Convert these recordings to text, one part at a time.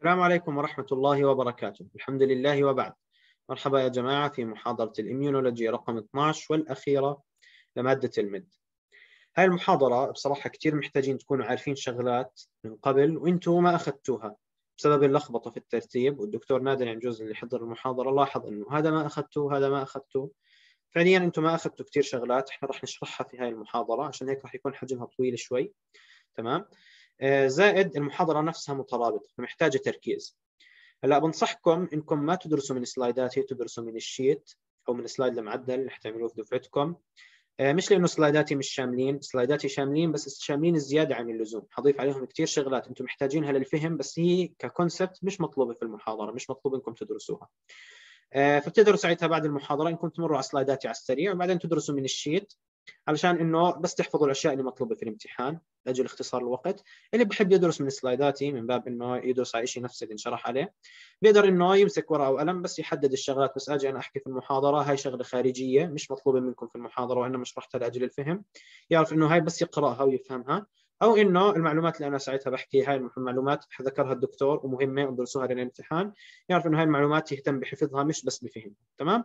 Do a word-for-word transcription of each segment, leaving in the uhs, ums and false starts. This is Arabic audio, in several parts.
السلام عليكم ورحمة الله وبركاته. الحمد لله وبعد. مرحبا يا جماعة في محاضرة الإميونولوجي رقم اثني عشر والأخيرة لمادة المد. هاي المحاضرة بصراحة كتير محتاجين تكونوا عارفين شغلات من قبل وإنتوا ما أخذتوها بسبب اللخبطة في الترتيب، والدكتور نادر يعني جزء اللي حضر المحاضرة لاحظ إنه هذا ما أخذتوه هذا ما أخذتوه. فعليا إنتوا ما أخذتوا كتير شغلات إحنا راح نشرحها في هاي المحاضرة، عشان هيك راح يكون حجمها طويل شوي. تمام. آه زائد المحاضرة نفسها مترابطة فمحتاجة تركيز. هلا بنصحكم انكم ما تدرسوا من سلايداتي، تدرسوا من الشيت او من السلايد المعدل اللي حتعملوه في دفعتكم. مش لانه سلايداتي مش شاملين، سلايداتي شاملين بس شاملين زياده عن اللزوم، حضيف عليهم كثير شغلات انتم محتاجينها للفهم، بس هي ككونسبت مش مطلوبه في المحاضره، مش مطلوب انكم تدرسوها. فبتقدروا ساعتها بعد المحاضره انكم تمروا على سلايداتي على السريع وبعدين تدرسوا من الشيت، علشان انه بس تحفظوا الاشياء اللي مطلوبه في الامتحان لاجل اختصار الوقت. اللي بحب يدرس من سلايداتي من باب انه يدرس على شيء نفس اللي انشرح عليه، بيقدر انه يمسك ورقه وقلم بس يحدد الشغلات، بس اجي انا احكي في المحاضره هاي شغله خارجيه مش مطلوبه منكم في المحاضره وانما شرحتها لاجل الفهم، يعرف انه هاي بس يقراها ويفهمها، او انه المعلومات اللي انا ساعتها بحكي هاي المعلومات ذكرها الدكتور ومهمه ودرسوها للامتحان، يعرف انه هاي المعلومات يهتم بحفظها مش بس بفهمها. تمام.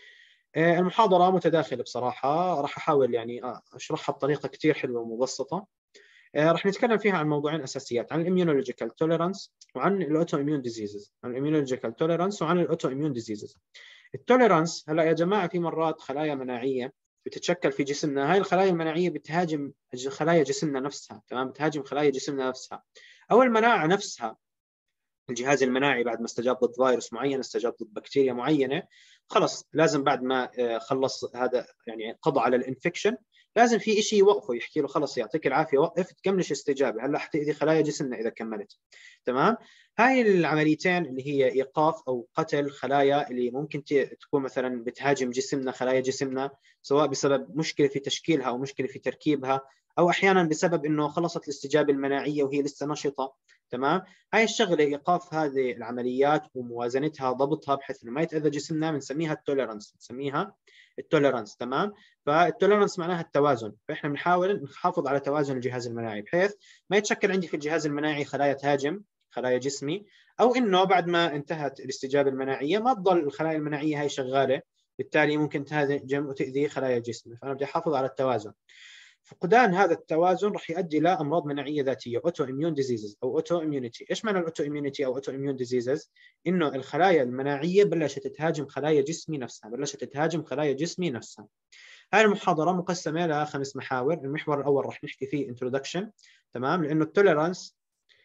المحاضرة متداخلة بصراحة، راح أحاول يعني أشرحها بطريقة كتير حلوة ومبسطة. راح نتكلم فيها عن موضوعين أساسيات، عن الإميونولوجيكال توليرانس وعن الأوتو إميون ديزيزز. عن الإميونولوجيكال توليرانس وعن الأوتو إميون ديزيزز. التوليرانس هلا يا جماعة في مرات خلايا مناعية بتتشكل في جسمنا، هاي الخلايا المناعية بتهاجم خلايا جسمنا نفسها. تمام، بتهاجم خلايا جسمنا نفسها، أو المناعة نفسها. الجهاز المناعي بعد ما استجاب ضد فيروس معين، استجاب ضد بكتيريا معينه، خلص لازم بعد ما خلص هذا يعني قضى على الانفكشن، لازم في شيء يوقفه يحكي له خلص يعطيك العافيه وقف تكملش استجابه، هلا حتاذي خلايا جسمنا اذا كملت. تمام. هاي العمليتين اللي هي ايقاف او قتل خلايا اللي ممكن تكون مثلا بتهاجم جسمنا، خلايا جسمنا، سواء بسبب مشكله في تشكيلها او مشكله في تركيبها، او احيانا بسبب انه خلصت الاستجابه المناعيه وهي لسه نشطه. تمام. هاي الشغله ايقاف هذه العمليات وموازنتها ضبطها بحيث انه ما يتاذى جسمنا بنسميها التوليرانس، بنسميها التوليرانس. تمام. فالتوليرانس معناها التوازن، فاحنا بنحاول نحافظ على توازن الجهاز المناعي بحيث ما يتشكل عندي في الجهاز المناعي خلايا تهاجم خلايا جسمي، او انه بعد ما انتهت الاستجابه المناعيه ما تضل الخلايا المناعيه هاي شغاله، بالتالي ممكن تهاجم وتاذي خلايا جسمي، فانا بدي احافظ على التوازن. فقدان هذا التوازن راح يؤدي الى امراض مناعيه ذاتيه، اوتو اميون ديزيزز او اوتو اميونيتي. ايش معنى الاوتو اميونيتي او اوتو اميون ديزيزز؟ انه الخلايا المناعيه بلشت تهاجم خلايا جسمي نفسها، بلشت تهاجم خلايا جسمي نفسها. هاي المحاضره مقسمه لخمس محاور. المحور الاول راح نحكي فيه انترودكشن، تمام، لانه التوليرانس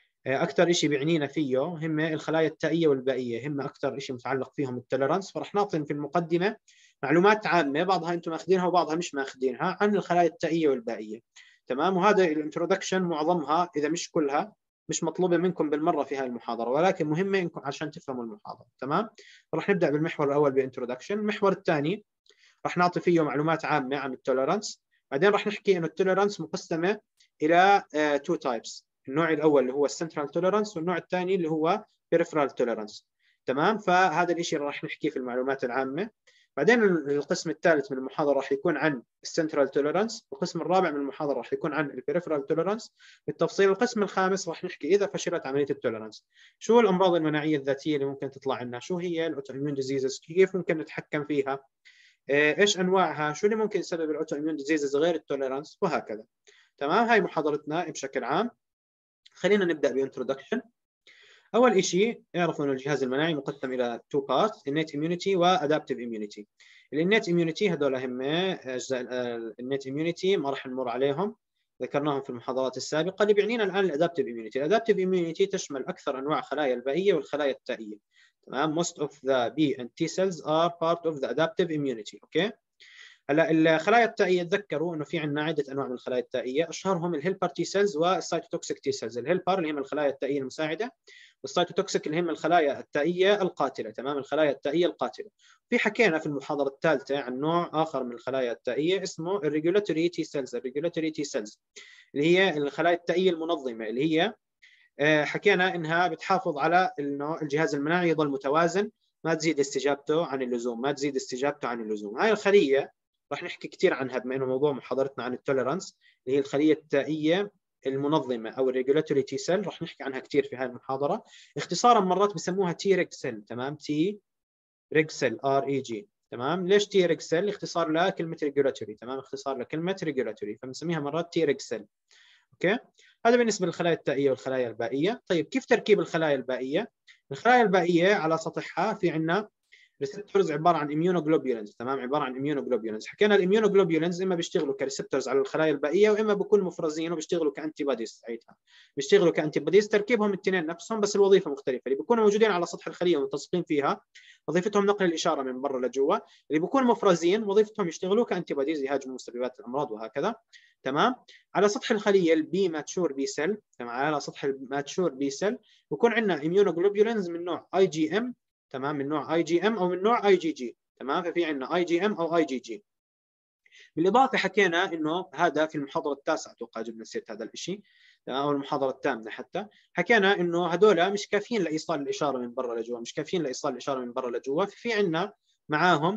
اكثر شيء بيعنينا فيه هم الخلايا التائيه والبائيه، هم اكثر شيء متعلق فيهم التوليرانس، فراح نعطي في المقدمه معلومات عامه بعضها انتم ماخذينها وبعضها مش ماخذينها عن الخلايا التائيه والبائيه. تمام. وهذا الانترودكشن معظمها اذا مش كلها مش مطلوبه منكم بالمره في هذه المحاضره، ولكن مهمه انكم عشان تفهموا المحاضره. تمام. راح نبدا بالمحور الاول بانترودكشن. المحور الثاني راح نعطي فيه معلومات عامه عن التوليرانس، بعدين راح نحكي انه التوليرانس مقسمه الى تو تايبس. النوع الاول اللي هو السنترال توليرانس، والنوع الثاني اللي هو بيريفرال توليرانس. تمام. فهذا الشيء راح نحكيه في المعلومات العامه. بعدين القسم الثالث من المحاضره راح يكون عن السنترال توليرانس، والقسم الرابع من المحاضره راح يكون عن البيريفرال توليرانس بالتفصيل. القسم الخامس راح نحكي اذا فشلت عمليه التوليرانس شو الامراض المناعيه الذاتيه اللي ممكن تطلع لنا، شو هي الاوتو اميون ديزيزز، كيف ممكن نتحكم فيها، ايش انواعها، شو اللي ممكن يسبب الاوتو اميون ديزيزز غير التوليرانس، وهكذا. تمام. هاي محاضرتنا بشكل عام. خلينا نبدا بانترودكشن. اول شيء اعرفوا انه الجهاز المناعي مقسم الى تو بارت، النيت اميونيتي وادابتيف اميونيتي. النيت اميونيتي هذول هم اجزاء النيت اميونيتي ما راح نمر عليهم، ذكرناهم في المحاضرات السابقه. اللي بيعنينا الان الادابتيف اميونيتي. الادابتيف اميونيتي تشمل اكثر انواع خلايا البائيه والخلايا التائيه. تمام. most of the B and T cells are part of the adaptive immunity. اوكي. هلا الخلايا التائيه تذكروا انه في عندنا عده انواع من الخلايا التائيه، اشهرهم الهيلبر تي سيلز والسايتوتوكسيك تي سيلز. الهيلبر اللي هم الخلايا التائيه المساعده، والسايتوتوكسيك اللي هم الخلايا التائيه القاتله. تمام. الخلايا التائيه القاتله. في حكينا في المحاضره الثالثه عن نوع اخر من الخلايا التائيه اسمه الريجولاتوري تي سيلز. الريجولاتوري تي سيلز اللي هي الخلايا التائيه المنظمه، اللي هي حكينا انها بتحافظ على انه الجهاز المناعي يظل متوازن، ما تزيد استجابته عن اللزوم، ما تزيد استجابته عن اللزوم. هاي الخليه راح نحكي كثير عنها بما انه موضوع محاضرتنا عن التوليرانس، اللي هي الخليه التائيه المنظمه او الريجولاتوري تي سيل، راح نحكي عنها كثير في هذه المحاضره. اختصارا مرات بسموها تي ريج سيل، تمام، تي ريج سيل ار اي جي، تمام. ليش تي ريج سيل؟ اختصار لكلمه ريجولاتوري، تمام، اختصار لكلمه ريجولاتوري، فبنسميها مرات تي ريج سيل. اوكي، هذا بالنسبه للخلايا التائيه والخلايا البائيه. طيب كيف تركيب الخلايا البائيه؟ الخلايا البائيه على سطحها في عندنا ريسبتورز عباره عن اميونوجلوبولينز، تمام، عباره عن اميونوجلوبولينز. حكينا الاميونوجلوبولينز اما بيشتغلوا كريسبتورز على الخلايا البائيه، واما بيكونوا مفرزين وبيشتغلوا كانتي بوديز ساعتها، بيشتغلوا كانتي بوديز، تركيبهم الاثنين نفسهم بس الوظيفه مختلفه. اللي بيكونوا موجودين على سطح الخليه وملتصقين فيها وظيفتهم نقل الاشاره من برا لجوا، اللي بيكونوا مفرزين وظيفتهم يشتغلوا كانتي بوديز يهاجموا مسببات الامراض وهكذا، تمام. على سطح الخليه البي ماتشور بي سيل، تمام، على سطح الماتشور بي سيل بيكون عندنا اميونوجلوبولينز من نوع اي جي ام، تمام، من نوع اي جي ام او من نوع اي جي جي، تمام. ففي عندنا اي جي ام او اي جي جي. بالاضافه حكينا انه هذا في المحاضره التاسعه اتوقع جبنا سيره هذا الشيء، او المحاضره الثامنه حتى، حكينا انه هذول مش كافيين لايصال الاشاره من برا لجوا، مش كافيين لايصال الاشاره من برا لجوا. في عندنا معاهم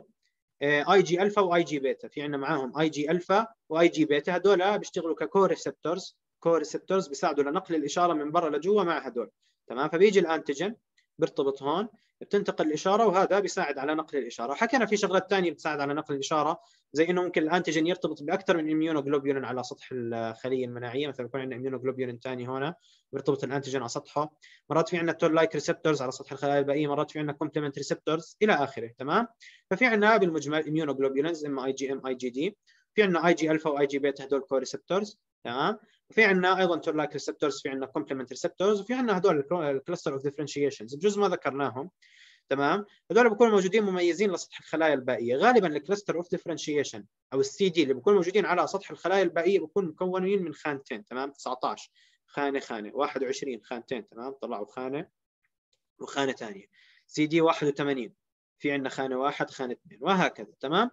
اي جي الفا واي جي بيتا، في عندنا معاهم اي جي الفا واي جي بيتا، هذول بيشتغلوا ككو ريسبتورز، كو ريسبتورز بيساعدوا لنقل الاشاره من برا لجوا مع هذول، تمام. فبيجي الانتيجين بيرتبط هون، بتنتقل الاشاره، وهذا بيساعد على نقل الاشاره. وحكينا في شغلات ثانيه بتساعد على نقل الاشاره، زي انه ممكن الانتيجين يرتبط باكثر من اميونوجلوبولين على سطح الخليه المناعيه، مثلا يكون عندنا اميونوجلوبولين ثاني هون بيرتبط الانتيجين على سطحه. مرات في عندنا تول لايك ريسبتورز على سطح الخلايا البائيه، مرات في عندنا كومبلمنت ريسبتورز الى اخره، تمام. ففي عندنا بالمجمل اميونوجلوبولينز اما اي جي ام اي جي دي، في عندنا اي جي الفا واي جي بيتا هدول كو ريسبتورز، تمام. وفي عندنا ايضا تول لايك ريسبتورز، في عندنا كومبلمنت ريسبتورز، وفي عندنا هدول الكلاستر اوف ديفرنشيشنز بجزء ما ذكرناهم، تمام. هذول بيكونوا موجودين مميزين لسطح الخلايا البائيه. غالبا الكلاستر اوف ديفرنشيشن او السي دي اللي بيكونوا موجودين على سطح الخلايا البائيه بيكونوا مكونين من خانتين، تمام، تسعة عشر خانه خانه، واحد وعشرين خانتين، تمام، طلعوا خانه وخانه ثانيه. سي دي واحد وثمانين في عندنا خانه واحد خانه اثنين وهكذا، تمام.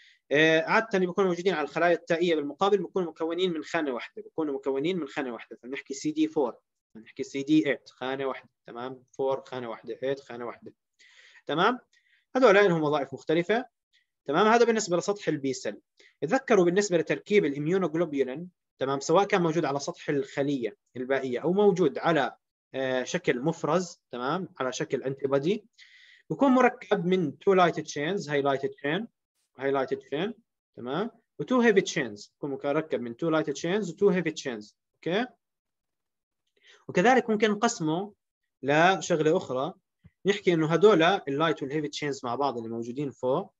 آه عاده بيكونوا موجودين على الخلايا التائيه بالمقابل بيكونوا مكونين من خانه واحده، بيكونوا مكونين من خانه واحده، فبنحكي سي دي أربعة، بنحكي سي دي ثمانية خانه واحده، تمام، أربعة خانه واحده، ثمانية خانه واحده، تمام. هذول لهم وظائف مختلفه، تمام. هذا بالنسبه لسطح البي سيل. تذكروا بالنسبه لتركيب الاميونوجلوبولين، تمام، سواء كان موجود على سطح الخليه البائيه او موجود على آه شكل مفرز، تمام، على شكل انتي بودي، بيكون مركب من تو لايتد تشينز، هايلايتد تشين هايلايتد تشين، تمام، وتو هيفي تشينز، بيكون مركب من تو لايتد تشينز وتو هيفي تشينز، اوكي. وكذلك ممكن نقسمه لشغله اخرى، نحكي انه هذول اللايت والهيفي تشينز مع بعض اللي موجودين فوق،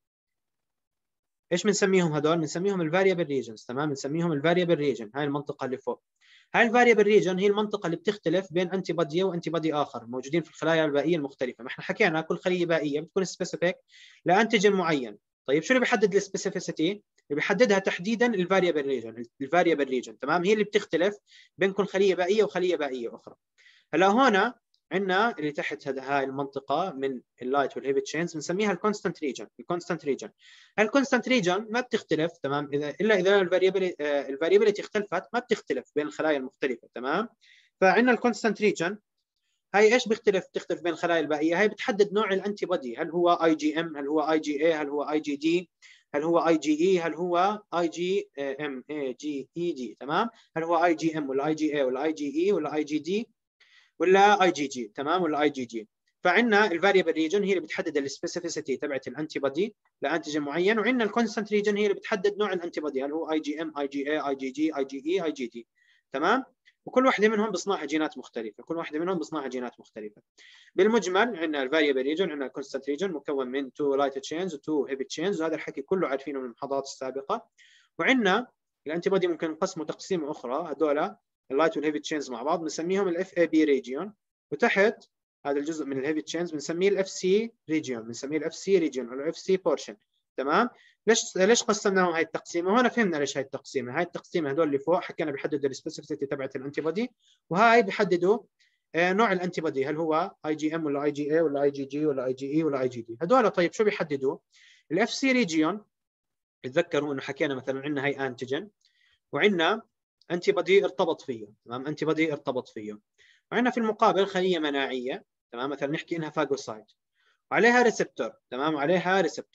ايش بنسميهم هذول؟ بنسميهم الفاريبل ريجنز، تمام، بنسميهم الفاريبل ريجن، هاي المنطقه اللي فوق. هاي الفاريبل ريجن هي المنطقه اللي بتختلف بين انتي بودي وانتي بودي اخر موجودين في الخلايا البائيه المختلفه. ما احنا حكينا كل خليه بائيه بتكون سبيسيفيك لانتيجين معين. طيب شو اللي بيحدد السبيسيفيسيتي؟ اللي بيحددها تحديدا الفاريبل ريجن، الفاريبل ريجن، تمام، هي اللي بتختلف بين كل خليه بائيه وخليه بائيه اخرى. هلا هون عندنا اللي تحت هاي المنطقه من اللايت والهيفي تشينز بنسميها الكونستانت ريجن، الكونستانت ريجن. الكونستانت ريجن ما بتختلف، تمام، اذا الا اذا الفاريبيليتي الفاريبيليتي اختلفت، ما بتختلف بين الخلايا المختلفه، تمام. فعندنا الكونستانت ريجن هاي ايش بيختلف؟ بتختلف بين الخلايا البائيه، هاي بتحدد نوع الانتي بودي، هل هو اي جي ام، هل هو اي جي اي، هل هو اي جي دي، هل هو اي جي اي، هل هو اي جي ام اي جي اي دي، تمام، هل هو اي جي ام ولا اي جي اي ولا اي جي اي ولا اي جي دي ولا اي جي جي، تمام، ولا اي جي جي. فعندنا الفاريبل ريجن هي اللي بتحدد السبيسيفيسيتي تبعت الانتي بودي لانتيجين معين، وعندنا الكونستانت ريجن هي اللي بتحدد نوع الانتي بودي، هل هو اي جي ام، اي جي اي، اي جي جي، اي جي اي، اي جي دي، تمام. وكل واحده منهم بصنعها جينات مختلفه، كل واحده منهم بصنعها جينات مختلفه. بالمجمل عندنا الفاريبل ريجن، عندنا الكونستانت ريجن مكون من تو لايت تشينز وتو هيفي تشينز، وهذا الحكي كله عارفينه من المحاضرات السابقه. وعندنا الانتي بودي ممكن نقسمه تقسيمه اخرى، هذول اللايت والهيفي تشينز مع بعض بنسميهم الاف اي بي ريجيون، وتحت هذا الجزء من الهيفي تشينز بنسميه الاف سي ريجيون، بنسميه الاف سي ريجيون او الاف سي بورشن، تمام. ليش ليش قسمناهم هاي التقسيمه؟ هنا فهمنا ليش هاي التقسيمه. هاي التقسيمه هذول اللي فوق حكينا بيحددوا السبيسيفيتي تبعت الانتي بودي، وهاي بيحددوا آه نوع الانتي بودي، هل هو اي جي ام ولا اي جي اي ولا اي جي جي ولا اي جي اي ولا اي جي دي. هذول طيب شو بيحددوا؟ الاف سي ريجيون تذكروا انه حكينا مثلا عندنا هاي انتيجين وعندنا انتي بودي ارتبط فيه، تمام، انتي بودي ارتبط فيه، وعندنا في المقابل خليه مناعيه، تمام، مثلا نحكي انها فاجوسايت وعليها ريسبتور، تمام، وعليها ريسبتور.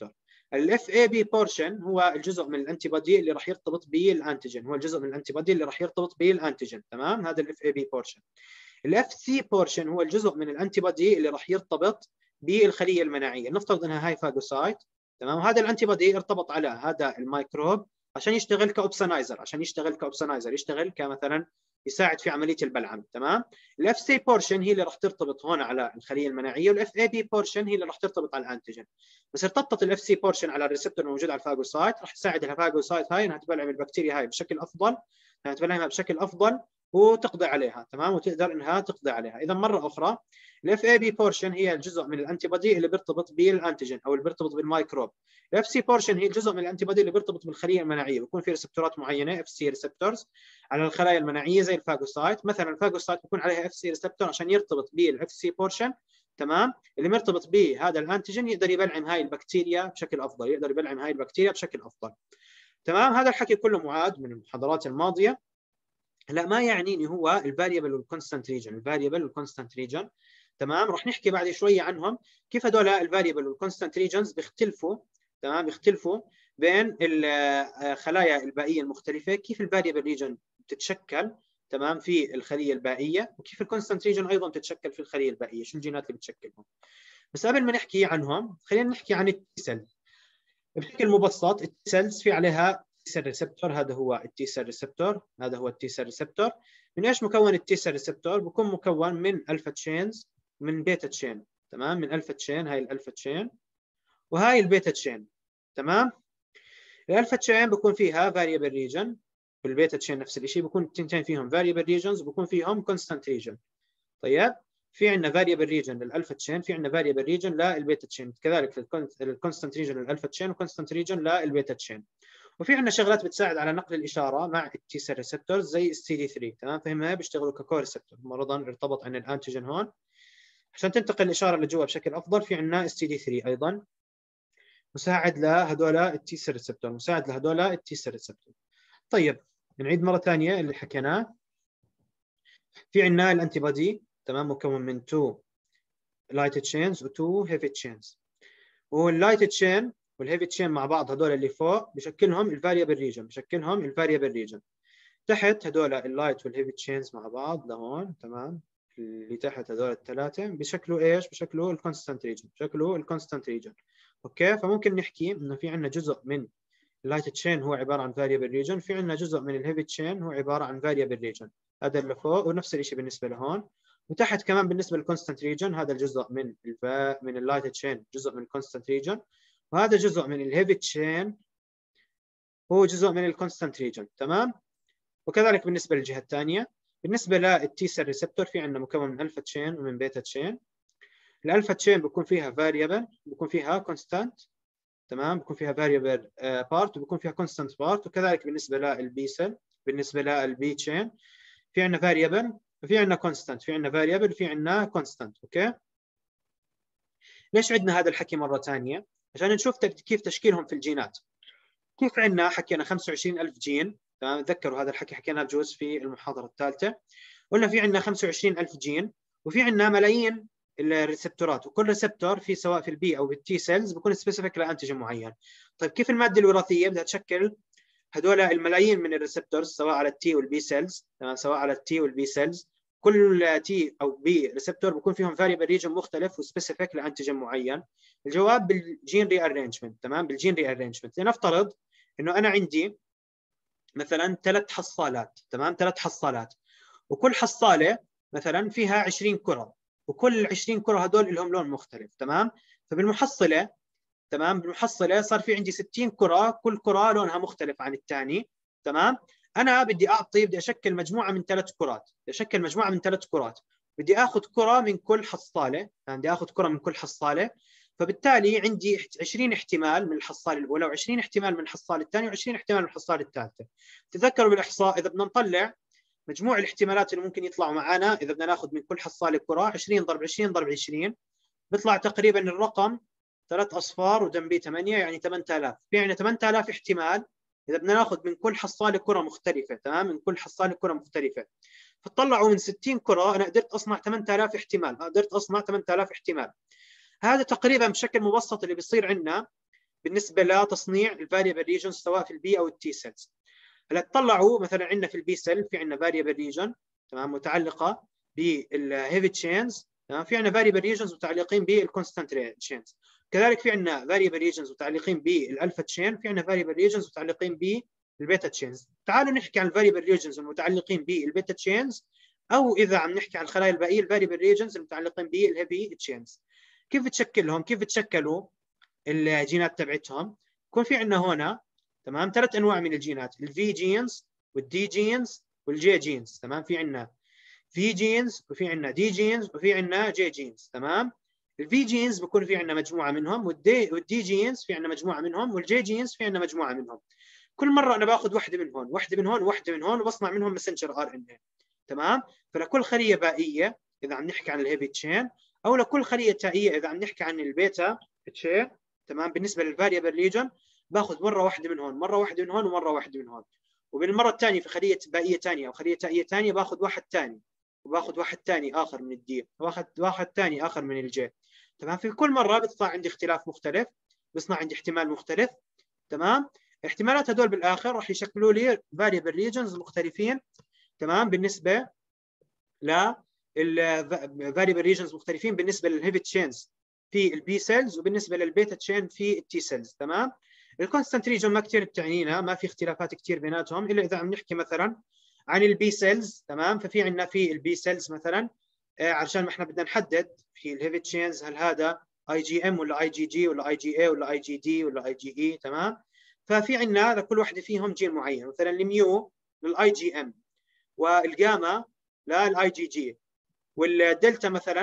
الاف اي بي بورشن هو الجزء من الانتي بودي اللي راح يرتبط بالانتيجين، هو الجزء من الانتي بودي اللي راح يرتبط بالانتيجين، تمام؟ هذا الاف اي بي بورشن. الاف سي بورشن هو الجزء من الانتي بودي اللي راح يرتبط بالخليه المناعيه، نفترض انها هاي فاجوسايت، تمام؟ وهذا الانتي بودي ارتبط على هذا الميكروب عشان يشتغل كاوبسونايزر، عشان يشتغل كاوبسونايزر، يشتغل كمثلا يساعد في عمليه البلعم، تمام؟ الاف سي بورشن هي اللي راح ترتبط هون على الخليه المناعيه، والاف اي بي بورشن هي اللي راح ترتبط على الانتيجين. بس ارتبطت الاف سي بورشن على الريسبتور الموجود على الفاجوسايت، راح تساعد الفاجوسايت هاي انها تبلعم البكتيريا هاي بشكل افضل، انها تبلعمها بشكل افضل وتقضي عليها، تمام؟ وتقدر انها تقضي عليها. اذا مره اخرى الاف اي بي بورشن هي الجزء من الانتي بودي اللي بيرتبط بالانتيجين او اللي بيرتبط بالميكروب. الاف سي بورشن هي الجزء من الانتي بودي اللي بيرتبط بالخليه المناعيه، بيكون في ريسبتورات معينه اف سي ريسبتورز على الخلايا المناعيه زي الفاجوسايت، مثلا الفاجوسايت بيكون عليها اف سي ريسبتور عشان يرتبط بالاف سي بورشن، تمام؟ اللي مرتبط بهذا الانتيجين يقدر يبلعم هاي البكتيريا بشكل افضل، يقدر يبلعم هاي البكتيريا بشكل افضل، تمام؟ هذا الحكي كله معاد من المحاضرات الماضيه. لا ما يعنيني هو الفاريبل والكونستانت ريجن، الفاريبل والكونستانت ريجن، تمام؟ راح نحكي بعد شويه عنهم كيف هذول الفاريبل والكونستانت ريجنز بيختلفوا، تمام؟ بيختلفوا بين الخلايا البائيه المختلفه، كيف الفاريبل ريجن بتتشكل، تمام، في الخليه البائيه، وكيف الكونستانت ريجن ايضا بتتشكل في الخليه البائيه، شو الجينات اللي بتشكلهم. بس قبل ما نحكي عنهم خلينا نحكي عن التي سيل بشكل مبسط. التي سيلز في عليها تي سيل ريسبتور، هذا هو التي سيل ريسبتور، هذا هو التي سيل ريسبتور. من ايش مكون التي سيل ريسبتور؟ بكون مكون من الفا تشينز من بيتا تشين، تمام؟ من الفا تشين، هاي الالفا تشين وهاي البيتا تشين، تمام؟ الالفا تشين بكون فيها فاريبل ريجن، والبيتا تشين نفس الشيء، بكون التنتين فيهم فاريبل ريجنز وبكون فيهم كونستانت ريجن. طيب في عندنا فاريبل ريجن للالفا تشين، في عندنا فاريبل ريجن للبيتا تشين، كذلك الكونستانت ريجن للالفا تشين وكونستانت ريجن للبيتا تشين. وفي عندنا شغلات بتساعد على نقل الاشاره مع التي سيل ريسبتورز زي السي دي ثلاثة، تمام؟ فهم بيشتغلوا ككو ريسبتور، مرضا ارتبط عن الانتيجين هون عشان تنتقل الاشاره لجوا بشكل افضل. في عندنا السي دي ثلاثة ايضا مساعد لهذول التي سيل ريسبتور، مساعد لهذول التي سيل ريسبتور. طيب نعيد مره ثانيه اللي حكيناه. في عندنا الانتي بودي، تمام، مكون من تو لايت تشينز وتو هيفي تشينز، واللايت تشين والهيفي تشين مع بعض هذول اللي فوق بشكلهم الفاريبل ريجن، بشكلهم الفاريبل ريجن. تحت هذول اللايت والهيفي تشينز مع بعض لهون، تمام؟ اللي تحت هذول الثلاثه بشكلوا ايش؟ بشكلوا الكونستانت ريجن، بشكلوا الكونستانت ريجن. اوكي، فممكن نحكي انه في عندنا جزء من اللايت تشين هو عباره عن فاريبل ريجن، في عندنا جزء من الهيفي تشين هو عباره عن فاريبل ريجن، هذا اللي فوق، ونفس الشيء بالنسبه لهون. وتحت كمان بالنسبه للكونستانت ريجن هذا الجزء من الفا من اللايت تشين جزء من الكونستانت ريجن، وهذا جزء من الهيفي تشين هو جزء من الكونستانت ريجن، تمام؟ وكذلك بالنسبه للجهه الثانيه. بالنسبه للتي سيل ريسبتور في عندنا مكون من الفا تشين ومن بيتا تشين. الالفا تشين بيكون فيها فاريبل، بيكون فيها كونستانت، تمام؟ بيكون فيها فاريبل بارت وبيكون فيها كونستانت بارت. وكذلك بالنسبه للبي سيل، بالنسبه للبي تشين في عندنا فاريبل وفي عندنا كونستانت، في عندنا فاريبل وفي عندنا كونستانت. اوكي، ليش عندنا هذا الحكي مره ثانيه؟ عشان نشوف كيف تشكيلهم في الجينات. كيف عندنا حكينا خمسة وعشرين ألف جين، تمام؟ تذكروا هذا الحكي حكيناه بجوز في المحاضره الثالثه، قلنا في عندنا خمسة وعشرين ألف جين وفي عندنا ملايين الريسبتورات، وكل ريسبتور في سواء في البي او بالتي سيلز بيكون سبيسيفيك لانتيجين معين. طيب كيف الماده الوراثيه بدها تشكل هذول الملايين من الريسبتورز سواء على التي والبي سيلز، تمام؟ سواء على التي والبي سيلز، كل تي او بي ريسبتور بيكون فيهم فاريبل ريجن مختلف وسبيسيفيك لانتيجين معين. الجواب بالجين ري ارينجمنت، تمام؟ بالجين ري ارينجمنت. لنفترض انه انا عندي مثلا ثلاث حصالات، تمام؟ ثلاث حصالات، وكل حصاله مثلا فيها عشرين كره، وكل عشرين كره هذول لهم لون مختلف، تمام؟ فبالمحصله، تمام، بالمحصله صار في عندي ستين كره، كل كره لونها مختلف عن الثاني، تمام؟ انا بدي اعطي بدي اشكل مجموعه من ثلاث كرات، بدي اشكل مجموعه من ثلاث كرات، بدي اخذ كره من كل حصاله، يعني بدي اخذ كره من كل حصاله. فبالتالي عندي عشرين احتمال من الحصاله الاولى، وعشرين احتمال من الحصاله الثانيه، وعشرين احتمال من الحصاله الثالثه. تذكروا بالاحصاء اذا بدنا نطلع مجموع الاحتمالات اللي ممكن يطلعوا معنا، اذا بدنا ناخذ من كل حصاله كره عشرين ضرب عشرين ضرب عشرين بيطلع تقريبا الرقم ثلاث اصفار وجنبيه ثمانية، يعني ثمانية آلاف. في عندنا ثمانية آلاف احتمال اذا بدنا ناخذ من كل حصاله كره مختلفه، تمام؟ من كل حصاله كره مختلفه. فطلعوا من ستين كره انا قدرت اصنع ثمانية آلاف احتمال، قدرت اصنع ثمانية آلاف احتمال. هذا تقريبا بشكل مبسط اللي بيصير عندنا بالنسبه لتصنيع الفاريبل ريجنز سواء في البي او التي سيلز. هلا تطلعوا مثلا عندنا في البي سيل في عندنا فاريبل ريجن تمام متعلقه بالهيفي تشينز، تمام، في عندنا فاريبل ريجنز متعلقين بالكونستانت تشينز، كذلك في عندنا فاريبل ريجنز متعلقين بالالفا تشين، في عندنا فاريبل ريجنز متعلقين بالبيتا تشينز. تعالوا نحكي عن الفاريبل ريجنز المتعلقين بالبيتا تشينز، او اذا عم نحكي عن الخلايا البائيه الفاريبل ريجنز المتعلقين بالهيفي تشينز. كيف تشكلهم؟ كيف تشكلوا الجينات تبعتهم؟ يكون في عندنا هنا تمام ثلاث انواع من الجينات، الفي جينز والدي جينز والجي جينز، تمام. في عندنا في جينز وفي عندنا دي جينز وفي عندنا جي جينز، تمام. الفي جينز بكون في عندنا مجموعه منهم، والدي والدي جينز في عندنا مجموعه منهم، والجي جينز في عندنا مجموعه منهم. كل مره انا باخذ واحده من هون واحده من هون واحده من هون وبصنع منهم ماسنجر ار ان اي، تمام. فلكل خليه بائيه اذا عم نحكي عن الهيفي تشين، او لكل خليه تائيه اذا عم نحكي عن البيتا تشين، تمام. بالنسبه للفاريبل ريجن باخذ مره واحده من هون، مره واحده من هون، ومره واحده من هون. وبالمره الثانيه في خليه بائيه ثانيه او خليه تائيه ثانيه باخذ واحد ثاني، وباخذ واحد ثاني اخر من الدي، واخذ واحد ثاني اخر من الجي، تمام. في كل مره بيطلع عندي اختلاف مختلف، بيصنع عندي احتمال مختلف، تمام. الاحتمالات هدول بالاخر راح يشكلوا لي فاريبل ريجنز مختلفين، تمام. بالنسبه ل الفاريبل ريجنز مختلفين بالنسبه للهيفي تشينز في البي سيلز، وبالنسبه للبيتا تشين في التي سيلز، تمام. الكونستانت ريجن ما كثير بتعنينا، ما في اختلافات كثير بيناتهم، الا اذا عم نحكي مثلا عن البي سيلز، تمام. ففي عندنا في البي سيلز مثلا آه عشان ما احنا بدنا نحدد في الهيفي تشينز هل هذا اي جي ام ولا اي جي جي ولا اي جي اي ولا اي جي دي ولا اي جي اي، تمام. ففي عندنا لكل وحده فيهم جين معين، مثلا الميو للاي جي ام، والجاما للاي جي جي، والدلتا مثلا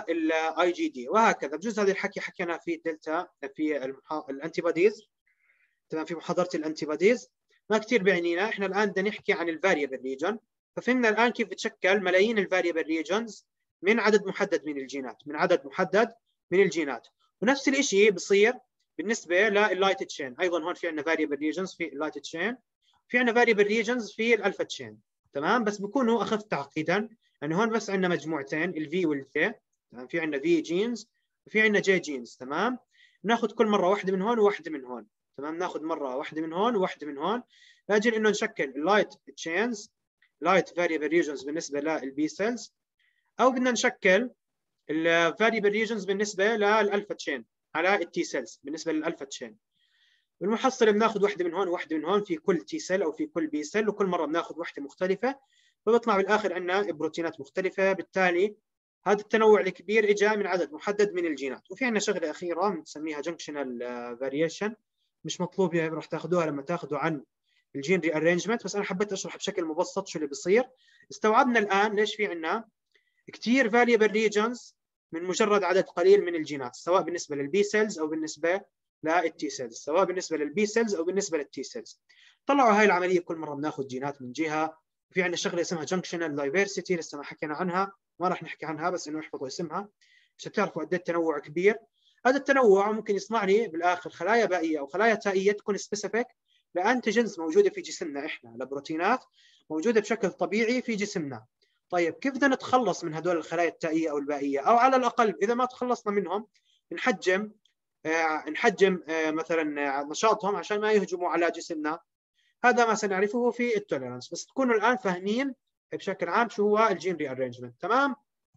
للاي جي دي، وهكذا. بجوز هذا الحكي حكينا في الدلتا في الانتي بوديز، تمام، في محاضره الانتي بوديز، ما كثير بيعنينا. احنا الان بدنا نحكي عن الفاريبل ريجن، ففهمنا الان كيف بتشكل ملايين الفاريبل ريجنز من عدد محدد من الجينات، من عدد محدد من الجينات. ونفس الشيء بصير بالنسبه لللايت تشين، ايضا هون في عندنا فاريبل ريجنز في اللايت تشين، في عندنا فاريبل ريجنز في الالفا تشين، تمام. بس بكونوا اخف تعقيدا، يعني هون بس عندنا مجموعتين الفي والجي، تمام. في عندنا في جينز وفي عندنا جي جينز، تمام. ناخذ كل مره واحده من هون وواحده من هون، تمام. ناخذ مره واحده من هون وواحده من هون لاجل انه نشكل اللايت تشينز، لايت فاريبل ريجنز بالنسبه للبي سيلز، او بدنا نشكل الفاريبل ريجنز بالنسبه للالفا تشين على التي سيلز بالنسبه للالفا تشين. بالمحصله بناخذ واحده من هون وواحده من هون في كل تي سيل او في كل بي سيل، وكل مره بناخذ واحده مختلفه، فبيطلع بالاخر عندنا بروتينات مختلفه. بالتالي هذا التنوع الكبير اجى من عدد محدد من الجينات. وفي عندنا شغله اخيره بنسميها جنكشنال فاريشن، مش مطلوبه، راح تاخذوها لما تاخذوا عن الجين ري ارينجمنت، بس انا حبيت اشرح بشكل مبسط شو اللي بيصير. استوعبنا الان ليش في عندنا كثير فاليبل ريجنز من مجرد عدد قليل من الجينات، سواء بالنسبه للبي سيلز او بالنسبه للتي سيلز، سواء بالنسبه للبي سيلز او بالنسبه للتي سيلز. طلعوا هاي العمليه كل مره بناخذ جينات من جهه. في عندنا شغله اسمها جنكشنال دايفرسيتي لسه ما حكينا عنها، ما راح نحكي عنها، بس انه احفظوا اسمها عشان تعرفوا قد ايه التنوع كبير. هذا التنوع ممكن يصنع لي بالاخر خلايا بائيه او خلايا تائيه تكون سبيسيفيك لانتيجنز موجوده في جسمنا احنا، لبروتينات موجوده بشكل طبيعي في جسمنا. طيب كيف بدنا نتخلص من هدول الخلايا التائيه او البائيه، او على الاقل اذا ما تخلصنا منهم نحجم آه نحجم آه مثلا نشاطهم عشان ما يهجموا على جسمنا؟ هذا ما سنعرفه في التوليرانس، بس تكونوا الان فاهمين بشكل عام شو هو الجين ري ارينجمنت. تمام